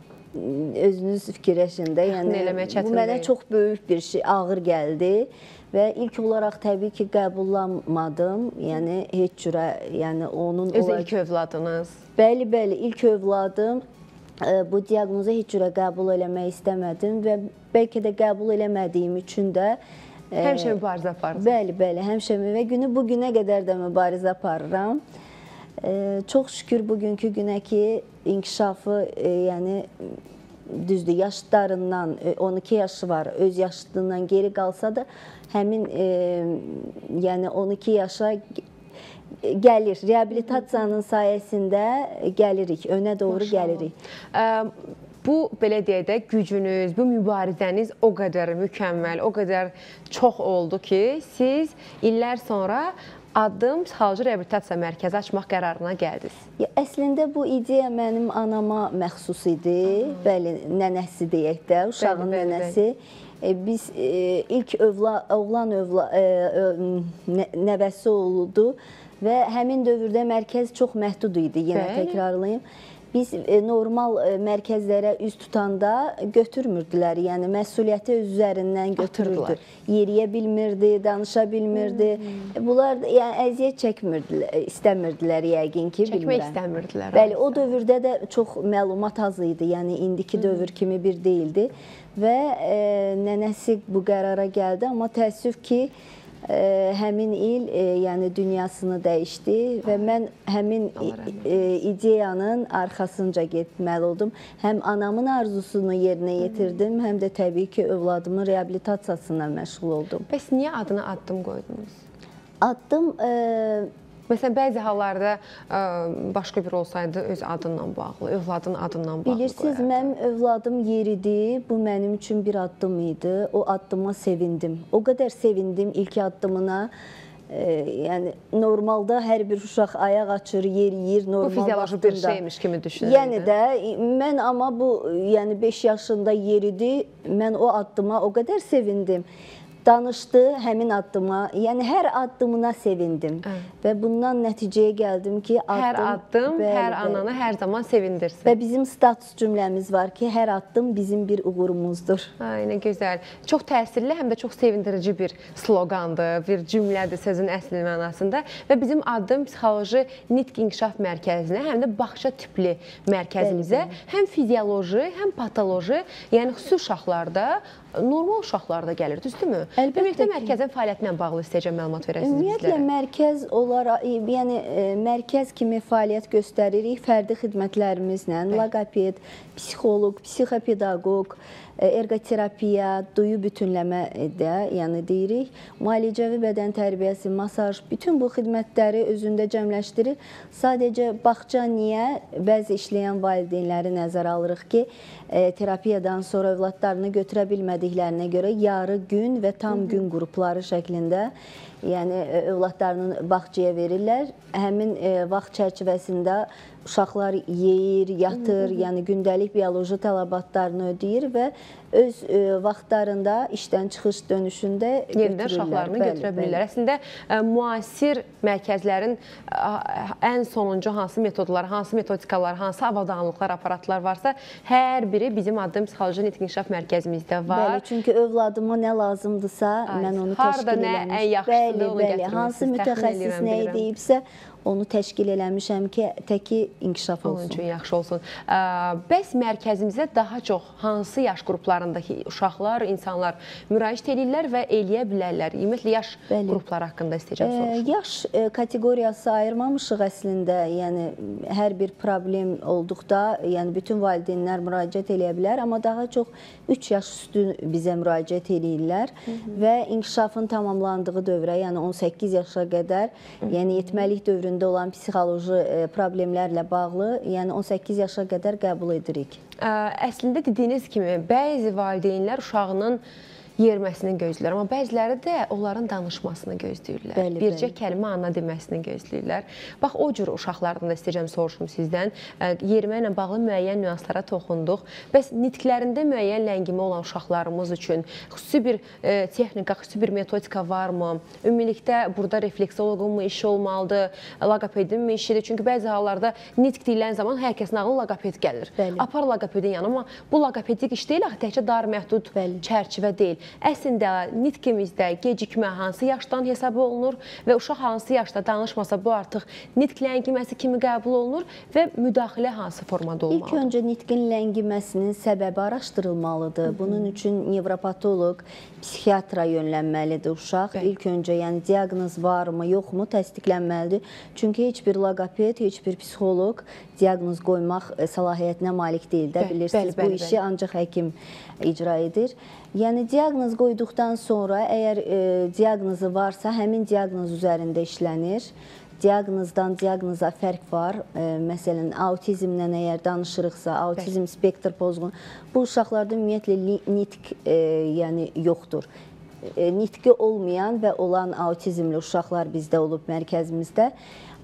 özünüz fikirləşin də, yəni bu mənə çox böyük bir şey, ağır gəldi və ilk olaraq təbii ki, qəbullanmadım, yəni heç cürə, yəni onun... Öz ilk övladınız? Bəli, bəli, ilk övladım. Bu diaqnozu heç cürə qəbul eləmək istəmədim və bəlkə də qəbul eləmədiyim üçün də... Həmişə mübarizə aparırsınız? Bəli, bəli, həmişə və bu günə qədər də mübarizə aparıram. Çox şükür bugünkü günə ki, inkişafı, yəni düzdür, yaşlarından, 12 yaşı var, öz yaşlığından geri qalsa da həmin, yəni 12 yaşa gəlir. Reabilitasiyanın sayəsində gəlirik, önə doğru gəlirik. Bu, belə deyək də, gücünüz, bu mübarizəniz o qədər mükəmməl, o qədər çox oldu ki, siz illər sonra addım psixoloji reabilitasiya mərkəzi açmaq qərarına gəldiniz. Əslində bu ideya mənim anama məxsus idi, bəli, nənəsi deyək də, uşağın nənəsi. Biz ilk oğlan nəvəsi oldu və həmin dövrdə mərkəz çox məhdud idi, yenə təkrarlayım. Biz normal mərkəzlərə üz tutanda götürmürdülər, yəni məsuliyyəti öz üzərindən götürürdü. Yeriyə bilmirdi, danışa bilmirdi. Bunlar yəni əziyyət çəkmirdilər, istəmirdilər yəqin ki, bilmirəm. Çəkmək istəmirdilər. Bəli, o dövrdə də çox məlumat az idi, yəni indiki dövr kimi bir deyildi və nənəsi bu qərara gəldi, amma təəssüf ki, həmin il yəni dünyasını dəyişdi və mən həmin ideyanın arxasınca getməli oldum. Həm anamın arzusunu yerinə yetirdim, həm də təbii ki, övladımın reabilitasiyasına məşğul oldum. Bəs niyə adına addım qoydunuz? Addım... Məsələn, bəzi hallarda başqa bir olsaydı öz adından bağlı, övladın adından bağlı qoyardı. Bilirsiniz, mənim övladım yeridi, bu mənim üçün bir addım idi. O addıma sevindim. O qədər sevindim ilk addımına. Yəni, normalda hər bir uşaq ayaq açır, yeriyir, normal vaxtında. Bu fizioloji bir şeymiş kimi düşünürdü. Yəni də, mən amma bu 5 yaşında yeridi, mən o addıma o qədər sevindim. Danışdı həmin addıma, yəni hər addımına sevindim və bundan nəticəyə gəldim ki, hər addım, hər ananı hər zaman sevindirsin. Və bizim status cümləmiz var ki, hər addım bizim bir uğurumuzdur. Ay, nə gözəl. Çox təsirli, həm də çox sevindirici bir sloqandır, bir cümlədir sözün əsl mənasında və bizim addım psixoloji nitq inkişaf mərkəzinə, həm də bağça tipli mərkəzimizə həm fizioloji, həm patoloji, yəni xüsusi uşaqlarda, normal uşaqlarda gəlir, düzdürmü? Ümumiyyətlə, mərkəzin fəaliyyətinə bağlı istəyəcəm məlumat verəsiniz bizlərə. Ümumiyyətlə, mərkəz olaraq, yəni mərkəz kimi fəaliyyət göstəririk fərdi xidmətlərimizlə, loqoped, psixoloq, psixopedaqoq, ergoterapiya, duyu bütünləmə də, yəni deyirik, müalicəvi bədən tərbiyəsi, masaj, bütün bu xidmətləri özündə cəmləşdirir. Sadəcə bağça niyə bəzi işləyən valideynləri nəzərə alırıq ki, terapiyadan sonra övladlarını götürə bilmədiklərinə görə yarı gün və tam gün qrupları şəklində yəni övladlarını bağçaya verirlər. Həmin vaxt çərçivəsində uşaqlar yeyir, yatır, yəni gündəlik bioloji tələbatlarını ödəyir və öz vaxtlarında işdən çıxış dönüşündə yenidən uşaqlarını götürə bilirlər. Əslində, müasir mərkəzlərin ən sonuncu hansı metodlar, hansı metodikalar, hansı avadanlıqlar, aparatlar varsa, hər biri bizim addım psixoloji nitq inkişaf mərkəzimizdə var. Bəli, çünki övladıma nə lazımdırsa, mən onu təşkil eləmiş. Harada nə ən yaxşıdır, onu gətirmişsiniz. Hansı mütəxəssis nə deyibsə, onu təşkil eləmişəm ki, təki inkişaf olsun. Onun üçün yaxşı olsun. Bəs mərkəzimizə daha çox hansı yaş qruplarındakı uşaqlar, insanlar müraciət edirlər və eləyə bilərlər? Ümumiyyətlə, yaş qrupları haqqında istəyəcəm soruşum. Yaş kateqoriyası ayırmamışıq əslində. Yəni, hər bir problem olduqda, yəni bütün valideynlər müraciət eləyə bilər, amma daha çox 3 yaş üstü bizə müraciət edirlər və inkişafın tamamlandığı dövrə, yəni 18 yaşa qədər, yəni yetməlik dövründə olan psixoloji problemlərlə bağlı, yəni 18 yaşa qədər qəbul edirik. Əslində dediyiniz kimi, bəzi valideynlər uşağının yerməsini gözləyirlər, amma bəziləri də onların danışmasını gözləyirlər. Bircə kəlmə ana deməsini gözləyirlər. Bax, o cür uşaqlardan da istəyəcəm soruşum sizdən. Yerimə ilə bağlı müəyyən nüanslara toxunduq. Bəs nitqlərində müəyyən ləngimə olan uşaqlarımız üçün xüsusi bir texnika, xüsusi bir metodika varmı? Ümumilikdə burada refleksoloqun mu işi olmalıdır, loqopedin mi işidir? Çünki bəzi hallarda nitq deyilən zaman hər kəsin ağlına loqoped gəlir. Apar loqopedin yanı, amma bu loqopedik iş deyil, təkcə dar məhdud çərçivə deyil. Əslində, nitqimizdə gecikmə hansı yaşdan hesab olunur və uşaq hansı yaşda danışmasa bu artıq nitq ləngiməsi kimi qəbul olunur və müdaxilə hansı formada olmalıdır? İlk öncə nitqin ləngiməsinin səbəbi araşdırılmalıdır. Bunun üçün nevropatoloq, psixiatra yönlənməlidir uşaq. İlk öncə, yəni diaqnoz varmı, yoxmu təsdiqlənməlidir. Çünki heç bir loqoped, heç bir psixoloq diaqnoz qoymaq səlahiyyətinə malik deyil də, bilirsiniz. Bu işi ancaq həkim icra edir. Yəni, diaqnoz qoyduqdan sonra, əgər diaqnozu varsa, həmin diaqnoz üzərində işlənir. Diaqnozdan diaqnoza fərq var. Məsələn, autizmlə əgər danışırıqsa, autizm spektr pozğun, bu uşaqlarda ümumiyyətlə nitq yoxdur. Nitqi olmayan və olan autizmli uşaqlar bizdə olub mərkəzimizdə.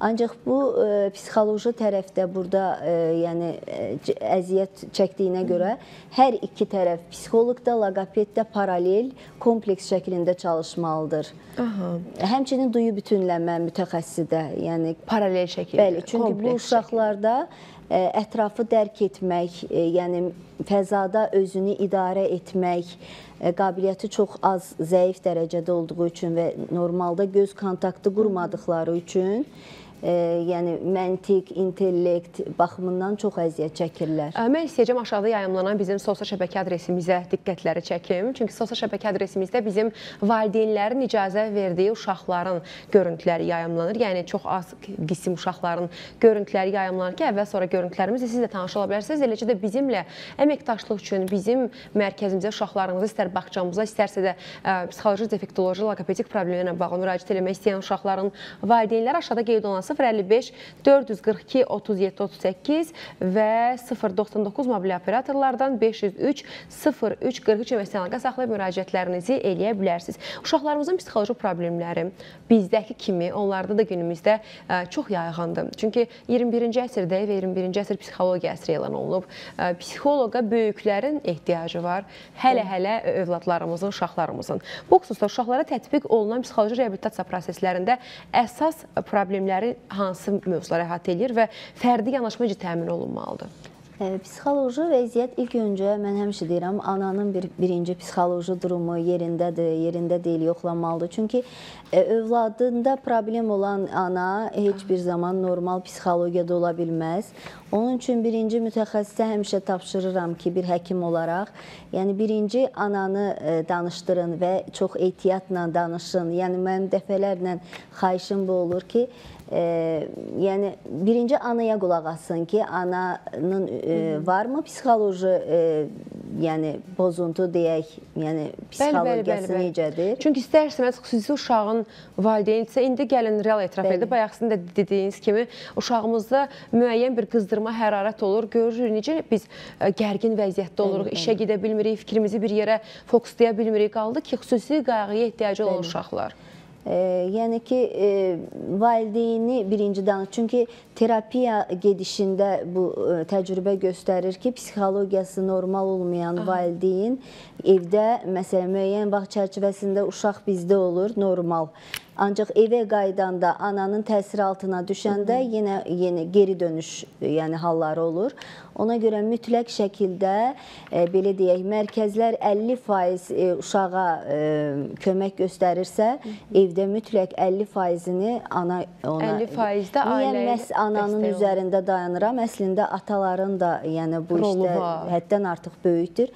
Ancaq bu psixoloji tərəfdə burada yəni əziyyət çəkdiyinə görə hər iki tərəf psixoloq da, loqoped də paralel kompleks şəklində çalışmalıdır. Həmçinin duyu bütünləmə mütəxəssisi də, yəni paralel şəkildə. Bəli, çünki bu uşaqlarda ətrafı dərk etmək, yəni fəzada özünü idarə etmək qabiliyyəti çox az, zəif dərəcədə olduğu üçün və normalda göz kontaktı qurmadıqları üçün yəni məntiq, intellekt baxımından çox əziyyət çəkirlər. Mən istəyəcəm aşağıda yayımlanan bizim sosial şəbəkə adresimizə diqqətləri çəkim. Çünki sosial şəbəkə adresimizdə bizim valideynlərin icazə verdiyi uşaqların görüntüləri yayımlanır. Yəni çox az qism uşaqların görüntüləri yayımlanır ki, əvvəl sonra görüntülərimizlə siz də tanış ola bilərsiniz. Eləcə də bizimlə əməkdaşlıq üçün bizim mərkəzimizə uşaqlarımızı istər bağçamıza, istərsə də psixoloji, defektoloji, loqopedik problemlərlə bağlı müraciət etmək istəyən uşaqların valideynləri aşağıda qeyd olunan 055 442 37 38 və 099 mobil operatorlardan 503 03 43 məsələlərə saxlayıb müraciətlərinizi eləyə bilərsiniz. Uşaqlarımızın psixoloji problemləri bizdəki kimi onlarda da günümüzdə çox yayğandır. Çünki 21-ci əsrdəyik və 21-ci əsr psixologiya əsri elan olunub. Psixoloqa böyüklərin ehtiyacı var, hələ-hələ övladlarımızın, uşaqlarımızın. Bu xüsusda uşaqlara tətbiq olunan psixoloji reabilitasiya proseslərində əsas problemləri hansı mövzuları əhatə edir və fərdi yanaşma necə təmin olunmalıdır? Psixoloji vəziyyət ilk öncə mən həmişə deyirəm, ananın birinci psixoloji durumu yerindədir, yerində deyil, yoxlanmalıdır. Çünki övladında problem olan ana heç bir zaman normal psixologiyada ola bilməz. Onun üçün birinci mütəxəssisə həmişə tapşırıram ki, bir həkim olaraq, yəni birinci ananı danışdırın və çox ehtiyatla danışın. Yəni mənim dəfələrlə xahişim bu olur ki, yəni birinci anaya qulaq assın ki, ananın varmı psixoloji yəni bozuntu deyək, yəni psixologiyası necədir? Çünki istər-istəməz xüsusi uşağın valideynidirsə, indi gəlin real etiraf edib, bayaqsında dediyiniz kimi uşağımızda müəyyən bir qızdırma, hərarət olur, görürük necə biz gərgin vəziyyətdə oluruq, işə gedə bilmirik, fikrimizi bir yerə fokuslaya bilmirik, qaldı ki, xüsusi qayğıya ehtiyacı olan uşaqlar. Yəni ki, valideyni birinci danış. Çünki terapiya gedişində bu təcrübə göstərir ki, psixologiyası normal olmayan valideyn evdə, məsələn, müəyyən vaxt çərçivəsində uşaq bizdə olur, normal. Ancaq evə qaydanda ananın təsiri altına düşəndə yenə geri dönüş yəni halları olur. Ona görə mütləq şəkildə, belə deyək, mərkəzlər 50% uşağa kömək göstərirsə, evdə mütləq 50%-ni ana ona... 50% də ailə Niyə məhz ananın üzərində dayanıram? Əslində ataların da yəni bu işdə həddən artıq böyükdür.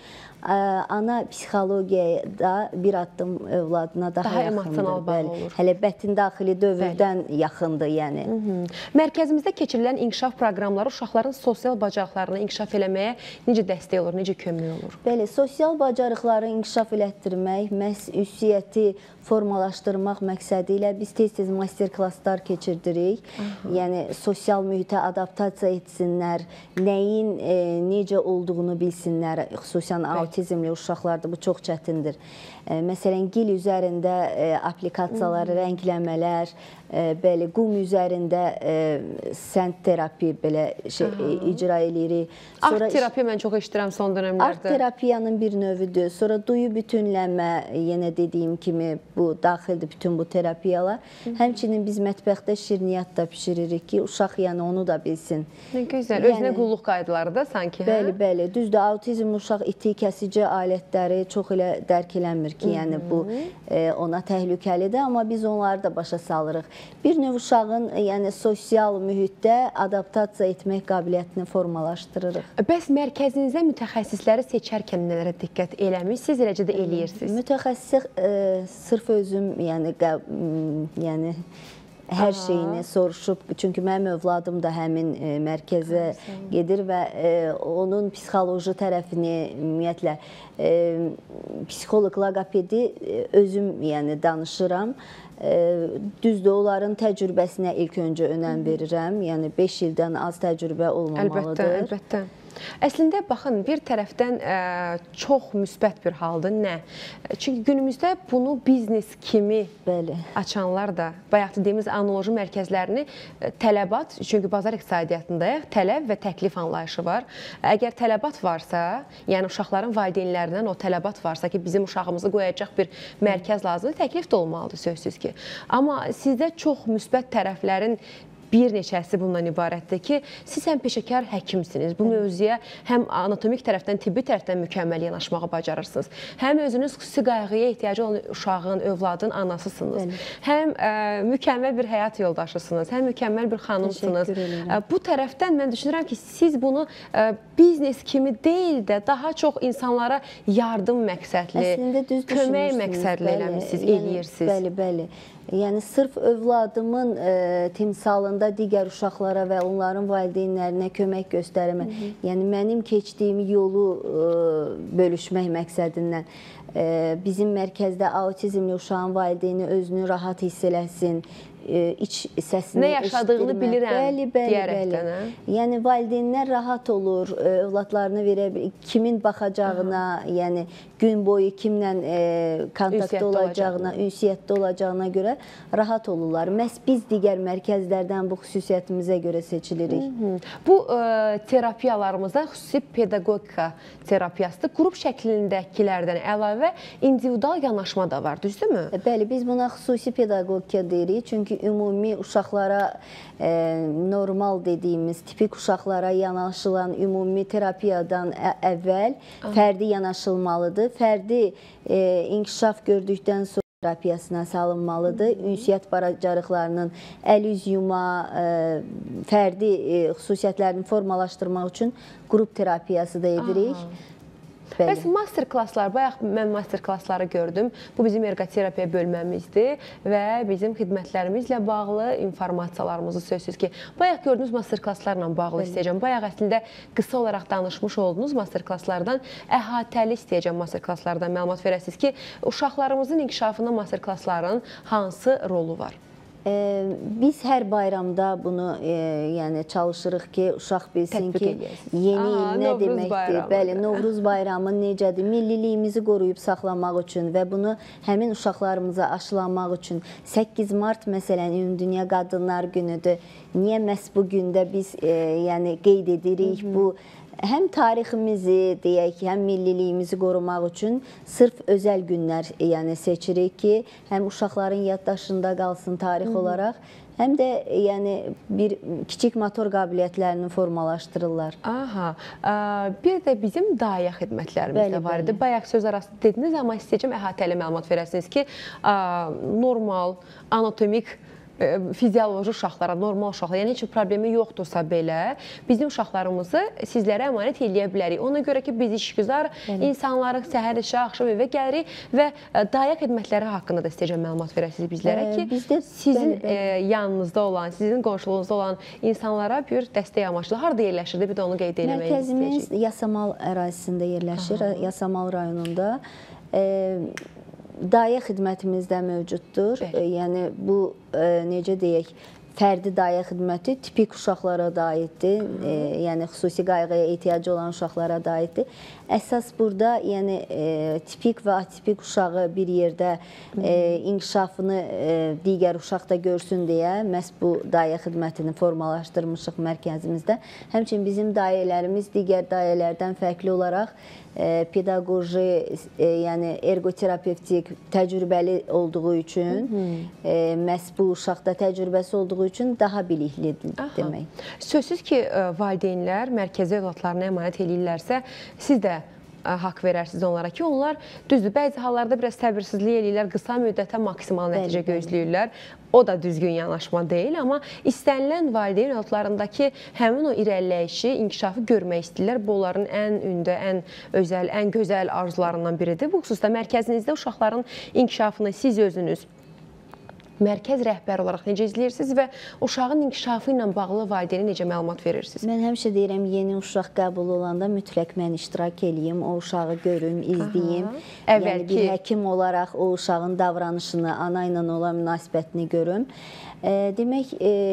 Ana psixologiyada bir addım övladına daha emosional bağlı olur. Hələ bətin daxili dövrdən yaxındır, yəni. Mərkəzimizdə keçirilən inkişaf proqramları uşaqların sosial bacarıqlarını inkişaf eləməyə necə dəstək olur, necə kömək olur? Bəli, sosial bacarıqları inkişaf elətdirmək, məhz ünsiyyəti formalaşdırmaq məqsədi ilə biz tez-tez master-klasslar keçirdirik. Yəni, sosial mühitə adaptasiya etsinlər, nəyin necə olduğunu bilsinlər, xüsusən autizmli uşaqlarda bu çox çətindir. Məsələn, gil üzərində aplikasiyalar, rəngləmələr, bəli, qum üzərində sənt terapi belə icra edirik. Art terapiya mən çox eşidirəm son dönəmlərdə. Art terapiyanın bir növüdür. Sonra duyu bütünləmə, yenə dediyim kimi bu daxildir bütün bu terapiyalar. Həmçinin biz mətbəxdə şirniyyat da pişiririk ki, uşaq yəni onu da bilsin. Nə gözəl, özünə qulluq qaydaları da sanki. Bəli, bəli. Düzdür, autizmli uşaq iti kəsici alətləri çox elə dərk eləmir ki, yəni bu ona təhlükəlidir, amma biz onları da başa salırıq. Bir növ uşağın yəni sosial mühitdə adaptasiya etmək qabiliyyətini formalaşdırırıq. Bəs mərkəzinizə mütəxəssisləri seçərkən nələrə diqqət eləmişsiniz, eləcə də eləyirsiniz? Mütəxəssis sırf özüm, yəni hər şeyini soruşub, çünki mənim övladım da həmin mərkəzə gedir və onun psixoloji tərəfini, ümumiyyətlə, psixoloq, loqopedi özüm danışıram. Düzdür, onların təcrübəsinə ilk öncə önəm verirəm. Yəni 5 ildən az təcrübə olmamalıdır. Əlbəttə, əlbəttə. Əslində, baxın, bir tərəfdən çox müsbət bir haldır. Nə? Çünki günümüzdə bunu biznes kimi açanlar da, bayaq dediyimiz analoji mərkəzlərini tələbat, çünki bazar iqtisadiyyatındayıq, tələb və təklif anlayışı var. Əgər tələbat varsa, yəni uşaqların valideynlərindən o tələbat varsa ki, bizim uşağımızı qoyacaq bir mərkəz lazımdır, təklif də olmalıdır, sözsüz ki. Amma sizdə çox müsbət tərəflərin bir neçəsi bundan ibarətdir ki, siz həm peşəkar həkimsiniz, bu mövzuya həm anatomik tərəfdən, tibbi tərəfdən mükəmməl yanaşmağı bacarırsınız, həm özünüz xüsusi qayğıya ehtiyacı olan uşağın, övladın anasısınız, həm mükəmməl bir həyat yoldaşısınız, həm mükəmməl bir xanımsınız. Bu tərəfdən mən düşünürəm ki, siz bunu biznes kimi deyil də daha çox insanlara yardım məqsədli, kömək məqsədli eləyirsiniz. Bəli. Yəni, sırf övladımın timsalında digər uşaqlara və onların valideynlərinə kömək göstərmək, yəni mənim keçdiyim yolu bölüşmək məqsədindən bizim mərkəzdə autizmli uşağın valideyni özünü rahat hiss eləsin, iç səsini nə yaşadığını bilirəm deyərəkdən. Yəni, valideynlər rahat olur, övladlarını verə bilir, kimin baxacağına, yəni gün boyu kimlə kontaktda olacağına, ünsiyyətdə olacağına görə rahat olurlar. Məhz biz digər mərkəzlərdən bu xüsusiyyətimizə görə seçilirik. Bu terapiyalarımızda xüsusi pedaqogika terapiyasıdır. Qrup şəklindəkilərdən əlavə individual yanaşma da var, düzdürmü? Bəli, biz buna xüsusi pedaqogika deyirik. Çünki ümumi uşaqlara, normal dediyimiz, tipik uşaqlara yanaşılan ümumi terapiyadan əvvəl fərdi yanaşılmalıdır. Fərdi inkişaf gördükdən sonra terapiyasına salınmalıdır. Ünsiyyət bacarıqlarının əl-üz yuma, fərdi xüsusiyyətlərini formalaşdırmaq üçün qrup terapiyası da edirik. Bəs master klasslar, bayaq mən master klassları gördüm. Bu bizim ergoterapiya bölməmizdir və bizim xidmətlərimizlə bağlı informasiyalarımızı sözsüz ki, bayaq gördüyünüz master klasslarla bağlı istəyəcəm. Bayaq əslində qısa olaraq danışmış olduğunuz master klasslardan əhatəli istəyəcəm master klasslardan məlumat verəsiniz ki, uşaqlarımızın inkişafında master klassların hansı rolu var? Biz hər bayramda bunu çalışırıq ki, uşaq bilsin ki, yeni il nə deməkdir, bəli, Novruz bayramı necədir, milliliyimizi qoruyub saxlamaq üçün və bunu həmin uşaqlarımıza aşılamaq üçün 8 mart məsələn, Ümumdünya Qadınlar Günüdür. Niyə məhz bu gündə biz qeyd edirik bu həm tariximizi, deyək ki, həm milliliyimizi qorumaq üçün sırf özəl günlər seçirik ki, həm uşaqların yaddaşında qalsın tarix olaraq, həm də bir kiçik motor qabiliyyətlərini formalaşdırırlar. Bir də bizim dayə xidmətlərimiz də var idi. Bayaq söz arası dediniz, amma istəyəcəm əhatəli məlumat verəsiniz ki, normal, anatomik, fizioloji uşaqlara, normal uşaqlara, yəni heç bir problemi yoxdursa belə, bizim uşaqlarımızı sizlərə əmanət eləyə bilərik. Ona görə ki, biz işgüzar insanları səhər işə, axşam evə gəlirik və dayə xidmətləri haqqında da istəyəcəm məlumat verəsiniz bizlərə ki, sizin yanınızda olan, sizin qonşuluğunuzda olan insanlara bir dəstək amaçlı harada yerləşir? Bir də onu qeyd eləmək istəyəcəyik. Mərkəzimiz Yasamal ərazisində yerləşir, Yasamal rayonunda. Dayə xidmətimiz də mövcuddur. Yəni, bu, necə deyək, fərdi dayə xidməti tipik uşaqlara da aiddir. Yəni, xüsusi qayğıya ehtiyacı olan uşaqlara da aiddir. Əsas burada, yəni, tipik və atipik uşağı bir yerdə inkişafını digər uşaq da görsün deyə məhz bu dayə xidmətini formalaşdırmışıq mərkəzimizdə. Həmçinin bizim dayələrimiz digər dayələrdən fərqli olaraq pedaqoji, yəni ergoterapevtik təcrübəli olduğu üçün, məhz bu uşaqda təcrübəsi olduğu üçün daha biliklidir demək. Sözsüz ki, valideynlər mərkəzi övladlarına əmanət eləyirlərsə, siz də haqq verərsiniz onlara ki, onlar düzdür, bəzi hallarda biraz səbirsizlik eləyirlər, qısa müddətə maksimal nəticə gözləyirlər. O da düzgün yanaşma deyil, amma istənilən valideyn övladlarındakı həmin o irəliləyişi, inkişafı görmək istəyirlər. Bu, onların ən ündə, ən özəl, ən gözəl arzularından biridir. Bu xüsusda mərkəzinizdə uşaqların inkişafını siz özünüz mərkəz rəhbəri olaraq necə izləyirsiniz və uşağın inkişafı ilə bağlı valideynə necə məlumat verirsiniz? Mən həmişə deyirəm, yeni uşaq qəbul olanda mütləq mən iştirak eləyim, o uşağı görüm, izləyim. Yəni, bir həkim olaraq o uşağın davranışını, ana ilə olan münasibətini görüm. Demək,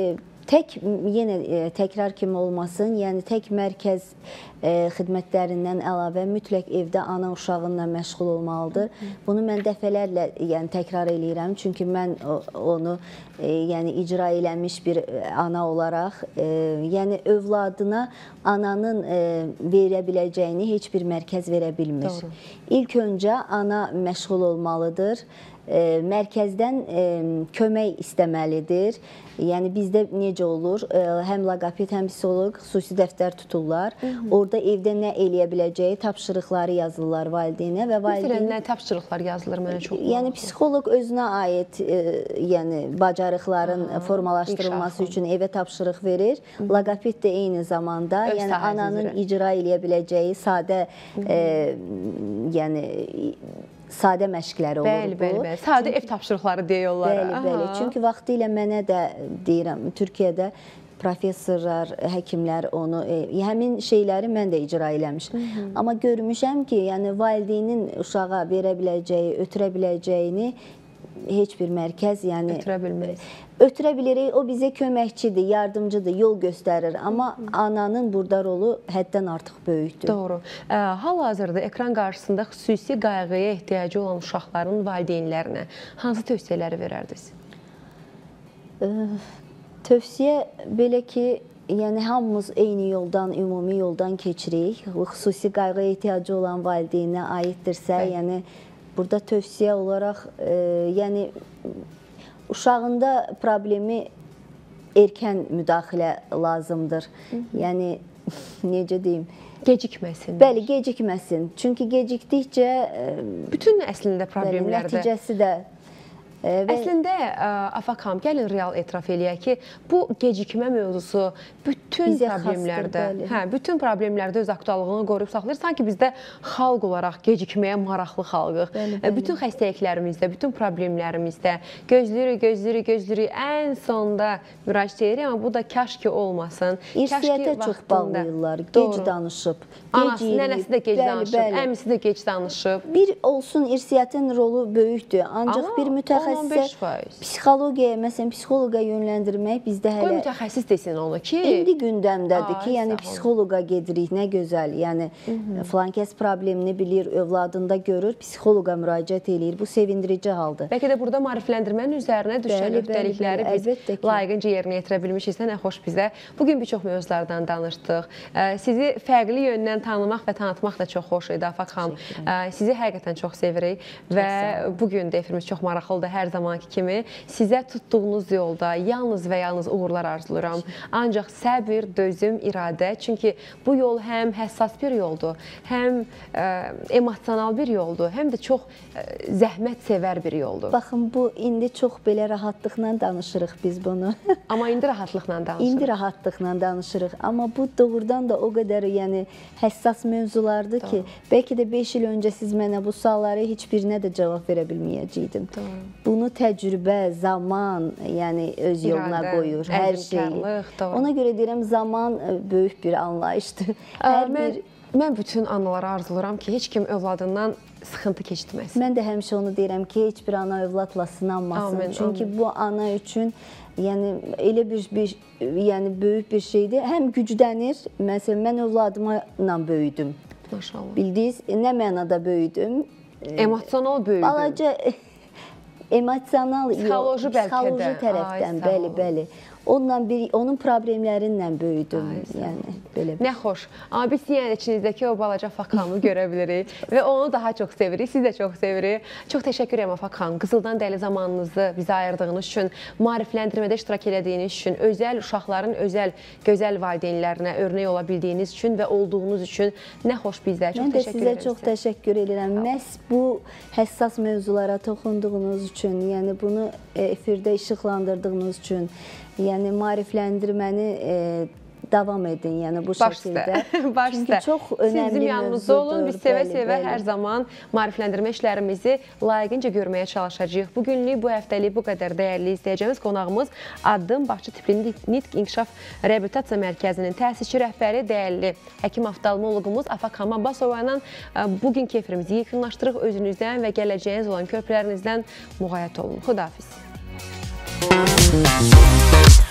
yenə təkrar kimi olmasın, yəni tək mərkəz xidmətlərindən əlavə mütləq evdə ana uşağınla məşğul olmalıdır. Bunu mən dəfələrlə təkrar eləyirəm, çünki mən onu icra eləmiş bir ana olaraq, yəni övladına ananın verə biləcəyini heç bir mərkəz verə bilmir. Doğru. İlk öncə ana məşğul olmalıdır. Mərkəzdən kömək istəməlidir. Yəni bizdə necə olur? Həm loqoped, həm psixoloq xüsusi dəftər tuturlar. Orada evdə nə eləyə biləcəyi tapşırıqları yazırlar valideynə və Məsələn, nə tapşırıqlar yazılır mənə çox? Yəni psixoloq özünə aid bacarıqların formalaşdırılması üçün evə tapşırıq verir. Loqoped də eyni zamanda yəni ananın icra eləyə biləcəyi sadə məşqləri olur bu. Bəli. Sadə ev tapşırıqları deyirlər. Bəli. Çünki vaxtilə mənə də deyirəm, Türkiyədə professorlar, həkimlər onu, həmin şeyləri mən də icra eləmişəm. Amma görmüşəm ki, yəni valideynin uşağa verə biləcəyi, ötürə biləcəyini heç bir mərkəz ötürə bilməz. Ötürə bilirik, o bizə köməkçidir, yardımcıdır, yol göstərir. Amma ananın burada rolu həddən artıq böyükdür. Doğru. Hal-hazırda ekran qarşısında xüsusi qayğıya ehtiyacı olan uşaqların valideynlərinə hansı tövsiyələri verərdiniz? Tövsiyə belə ki, yəni hamımız eyni yoldan, ümumi yoldan keçirik. Xüsusi qayğıya ehtiyacı olan valideynə aiddirsə, yəni burada tövsiyə olaraq, yəni uşağında problemi erkən müdaxilə lazımdır. Yəni, necə deyim? Gecikməsin. Bəli, gecikməsin. Çünki gecikdikcə bütün əslində problemlərdə nəticəsi də əslində, Afakam, gəlin real etiraf eləyək ki, bu gecikmə mövzusu bütün problemlərdə öz aktuallığını qoruyub saxlayır. Sanki bizdə xalq olaraq gecikməyə maraqlı xalqıq. Bütün xəstəliklərimizdə, bütün problemlərimizdə gözləyirik. Ən sonda müraciət edirik, amma bu da kaş ki olmasın. İrsiyyətə çox bağlayırlar, gec danışıb. Anası, nənəsi də gec danışıb, əmisi də gec danışıb. Bir olsun, irsiyyətin rolu böyükdür. Ancaq bir mütəxəssis psixologiyaya, məsələn, psixoloqa yönləndirmək bizdə hələ... Qoy mütəxəssis desin onu ki... İndi gündəmdədir ki, yəni psixoloqa gedirik, nə gözəl. Yəni, filankəs problemini bilir, övladında görür, psixoloqa müraciət eləyir. Bu sevindirici haldır. Bəlkə də burada maarifləndirmənin üzərinə düşən öhdəlikləri biz layiqincə yerinə yetirə bilmişiksə, nə xoş bizə. Bugün bir çox mövzulardan danışdıq. Sizi fərqli yöndən tanımaq və tanıtmaq da çox xoş idi, Afakam. Sizi həqiqətən çox sevirik və bugün də efirimiz çox maraqlıdır. Hər zamanki kimi sizə tutduğunuz yolda yalnız və yalnız uğurlar arzuluram. Ancaq səbir, dözüm, iradə. Çünki bu yol həm həssas bir yoldur, həm emosional bir yoldur, həm də çox zəhmət sevər bir yoldur. Baxın, bu indi çox belə rahatlıqla danışırıq biz bunu. Amma indi rahatlıqla danışırıq. İndi rahatlıqla danışırıq. Amma bu doğrudan da o qədər həssas mövzulardır ki, bəlkə də 5 il öncə siz mənə bu sualları heç birinə də cavab verə bilməyəcəkdim. Bunu təcrübə, zaman öz yoluna qoyur, hər şeyi. Ona görə deyirəm, zaman böyük bir anlayışdır. Mən bütün analara arzuluram ki, heç kim övladından sıxıntı keçirməsin. Mən də həmişə onu deyirəm ki, heç bir ana övladla sınanmasın. Çünki bu ana üçün elə böyük bir şeydir. Həm güclənir. Məsələn, mən övladımla böyüdüm. Bildiniz, nə mənada böyüdüm? Emosional böyüdüm. Balaca emosional yox, psixoloji tərəfdən, bəli. Onun problemlərinlə böyüdüm. Nə xoş. Amma biz yenə də içinizdəki o balaca Afakamı görə bilirik və onu daha çox sevirik, siz də çox sevirik. Çox təşəkkür edirəm Afakam. Qızıldan dəli zamanınızı bizə ayırdığınız üçün, maarifləndirmədə iştirak elədiyiniz üçün, özəl uşaqların özəl, gözəl valideynlərinə örnək ola bildiyiniz üçün və olduğunuz üçün nə xoş bizə. Çox təşəkkür edirəm. Mən də sizə çox təşəkkür edirəm. Məhz bu həssas mövzulara toxunduğunuz üçün, yəni bunu efirdə işıqlandırdığınız üçün, yəni maarifləndirməni davam edin, yəni bu şəkildə. Çünki çox önəmli Sizin yanınızda olun, biz sevə-sevə hər zaman maarifləndirmə işlərimizi layiqincə görməyə çalışacağıq. Bugünlük, bu həftəlik bu qədər dəyərli izləyəcəyimiz qonağımız Addım Bağçı tipli Nitq İnkişaf Reabilitasiya Mərkəzinin təsisçi rəhbəri, dəyərli həkim oftalmoloqumuz Afakam Abbasova ilə bugünkü efirimizi yekunlaşdırıq. Özünüzdən və gələcəyiniz olan körpülərinizdən müğayət olun. Xudahafiz.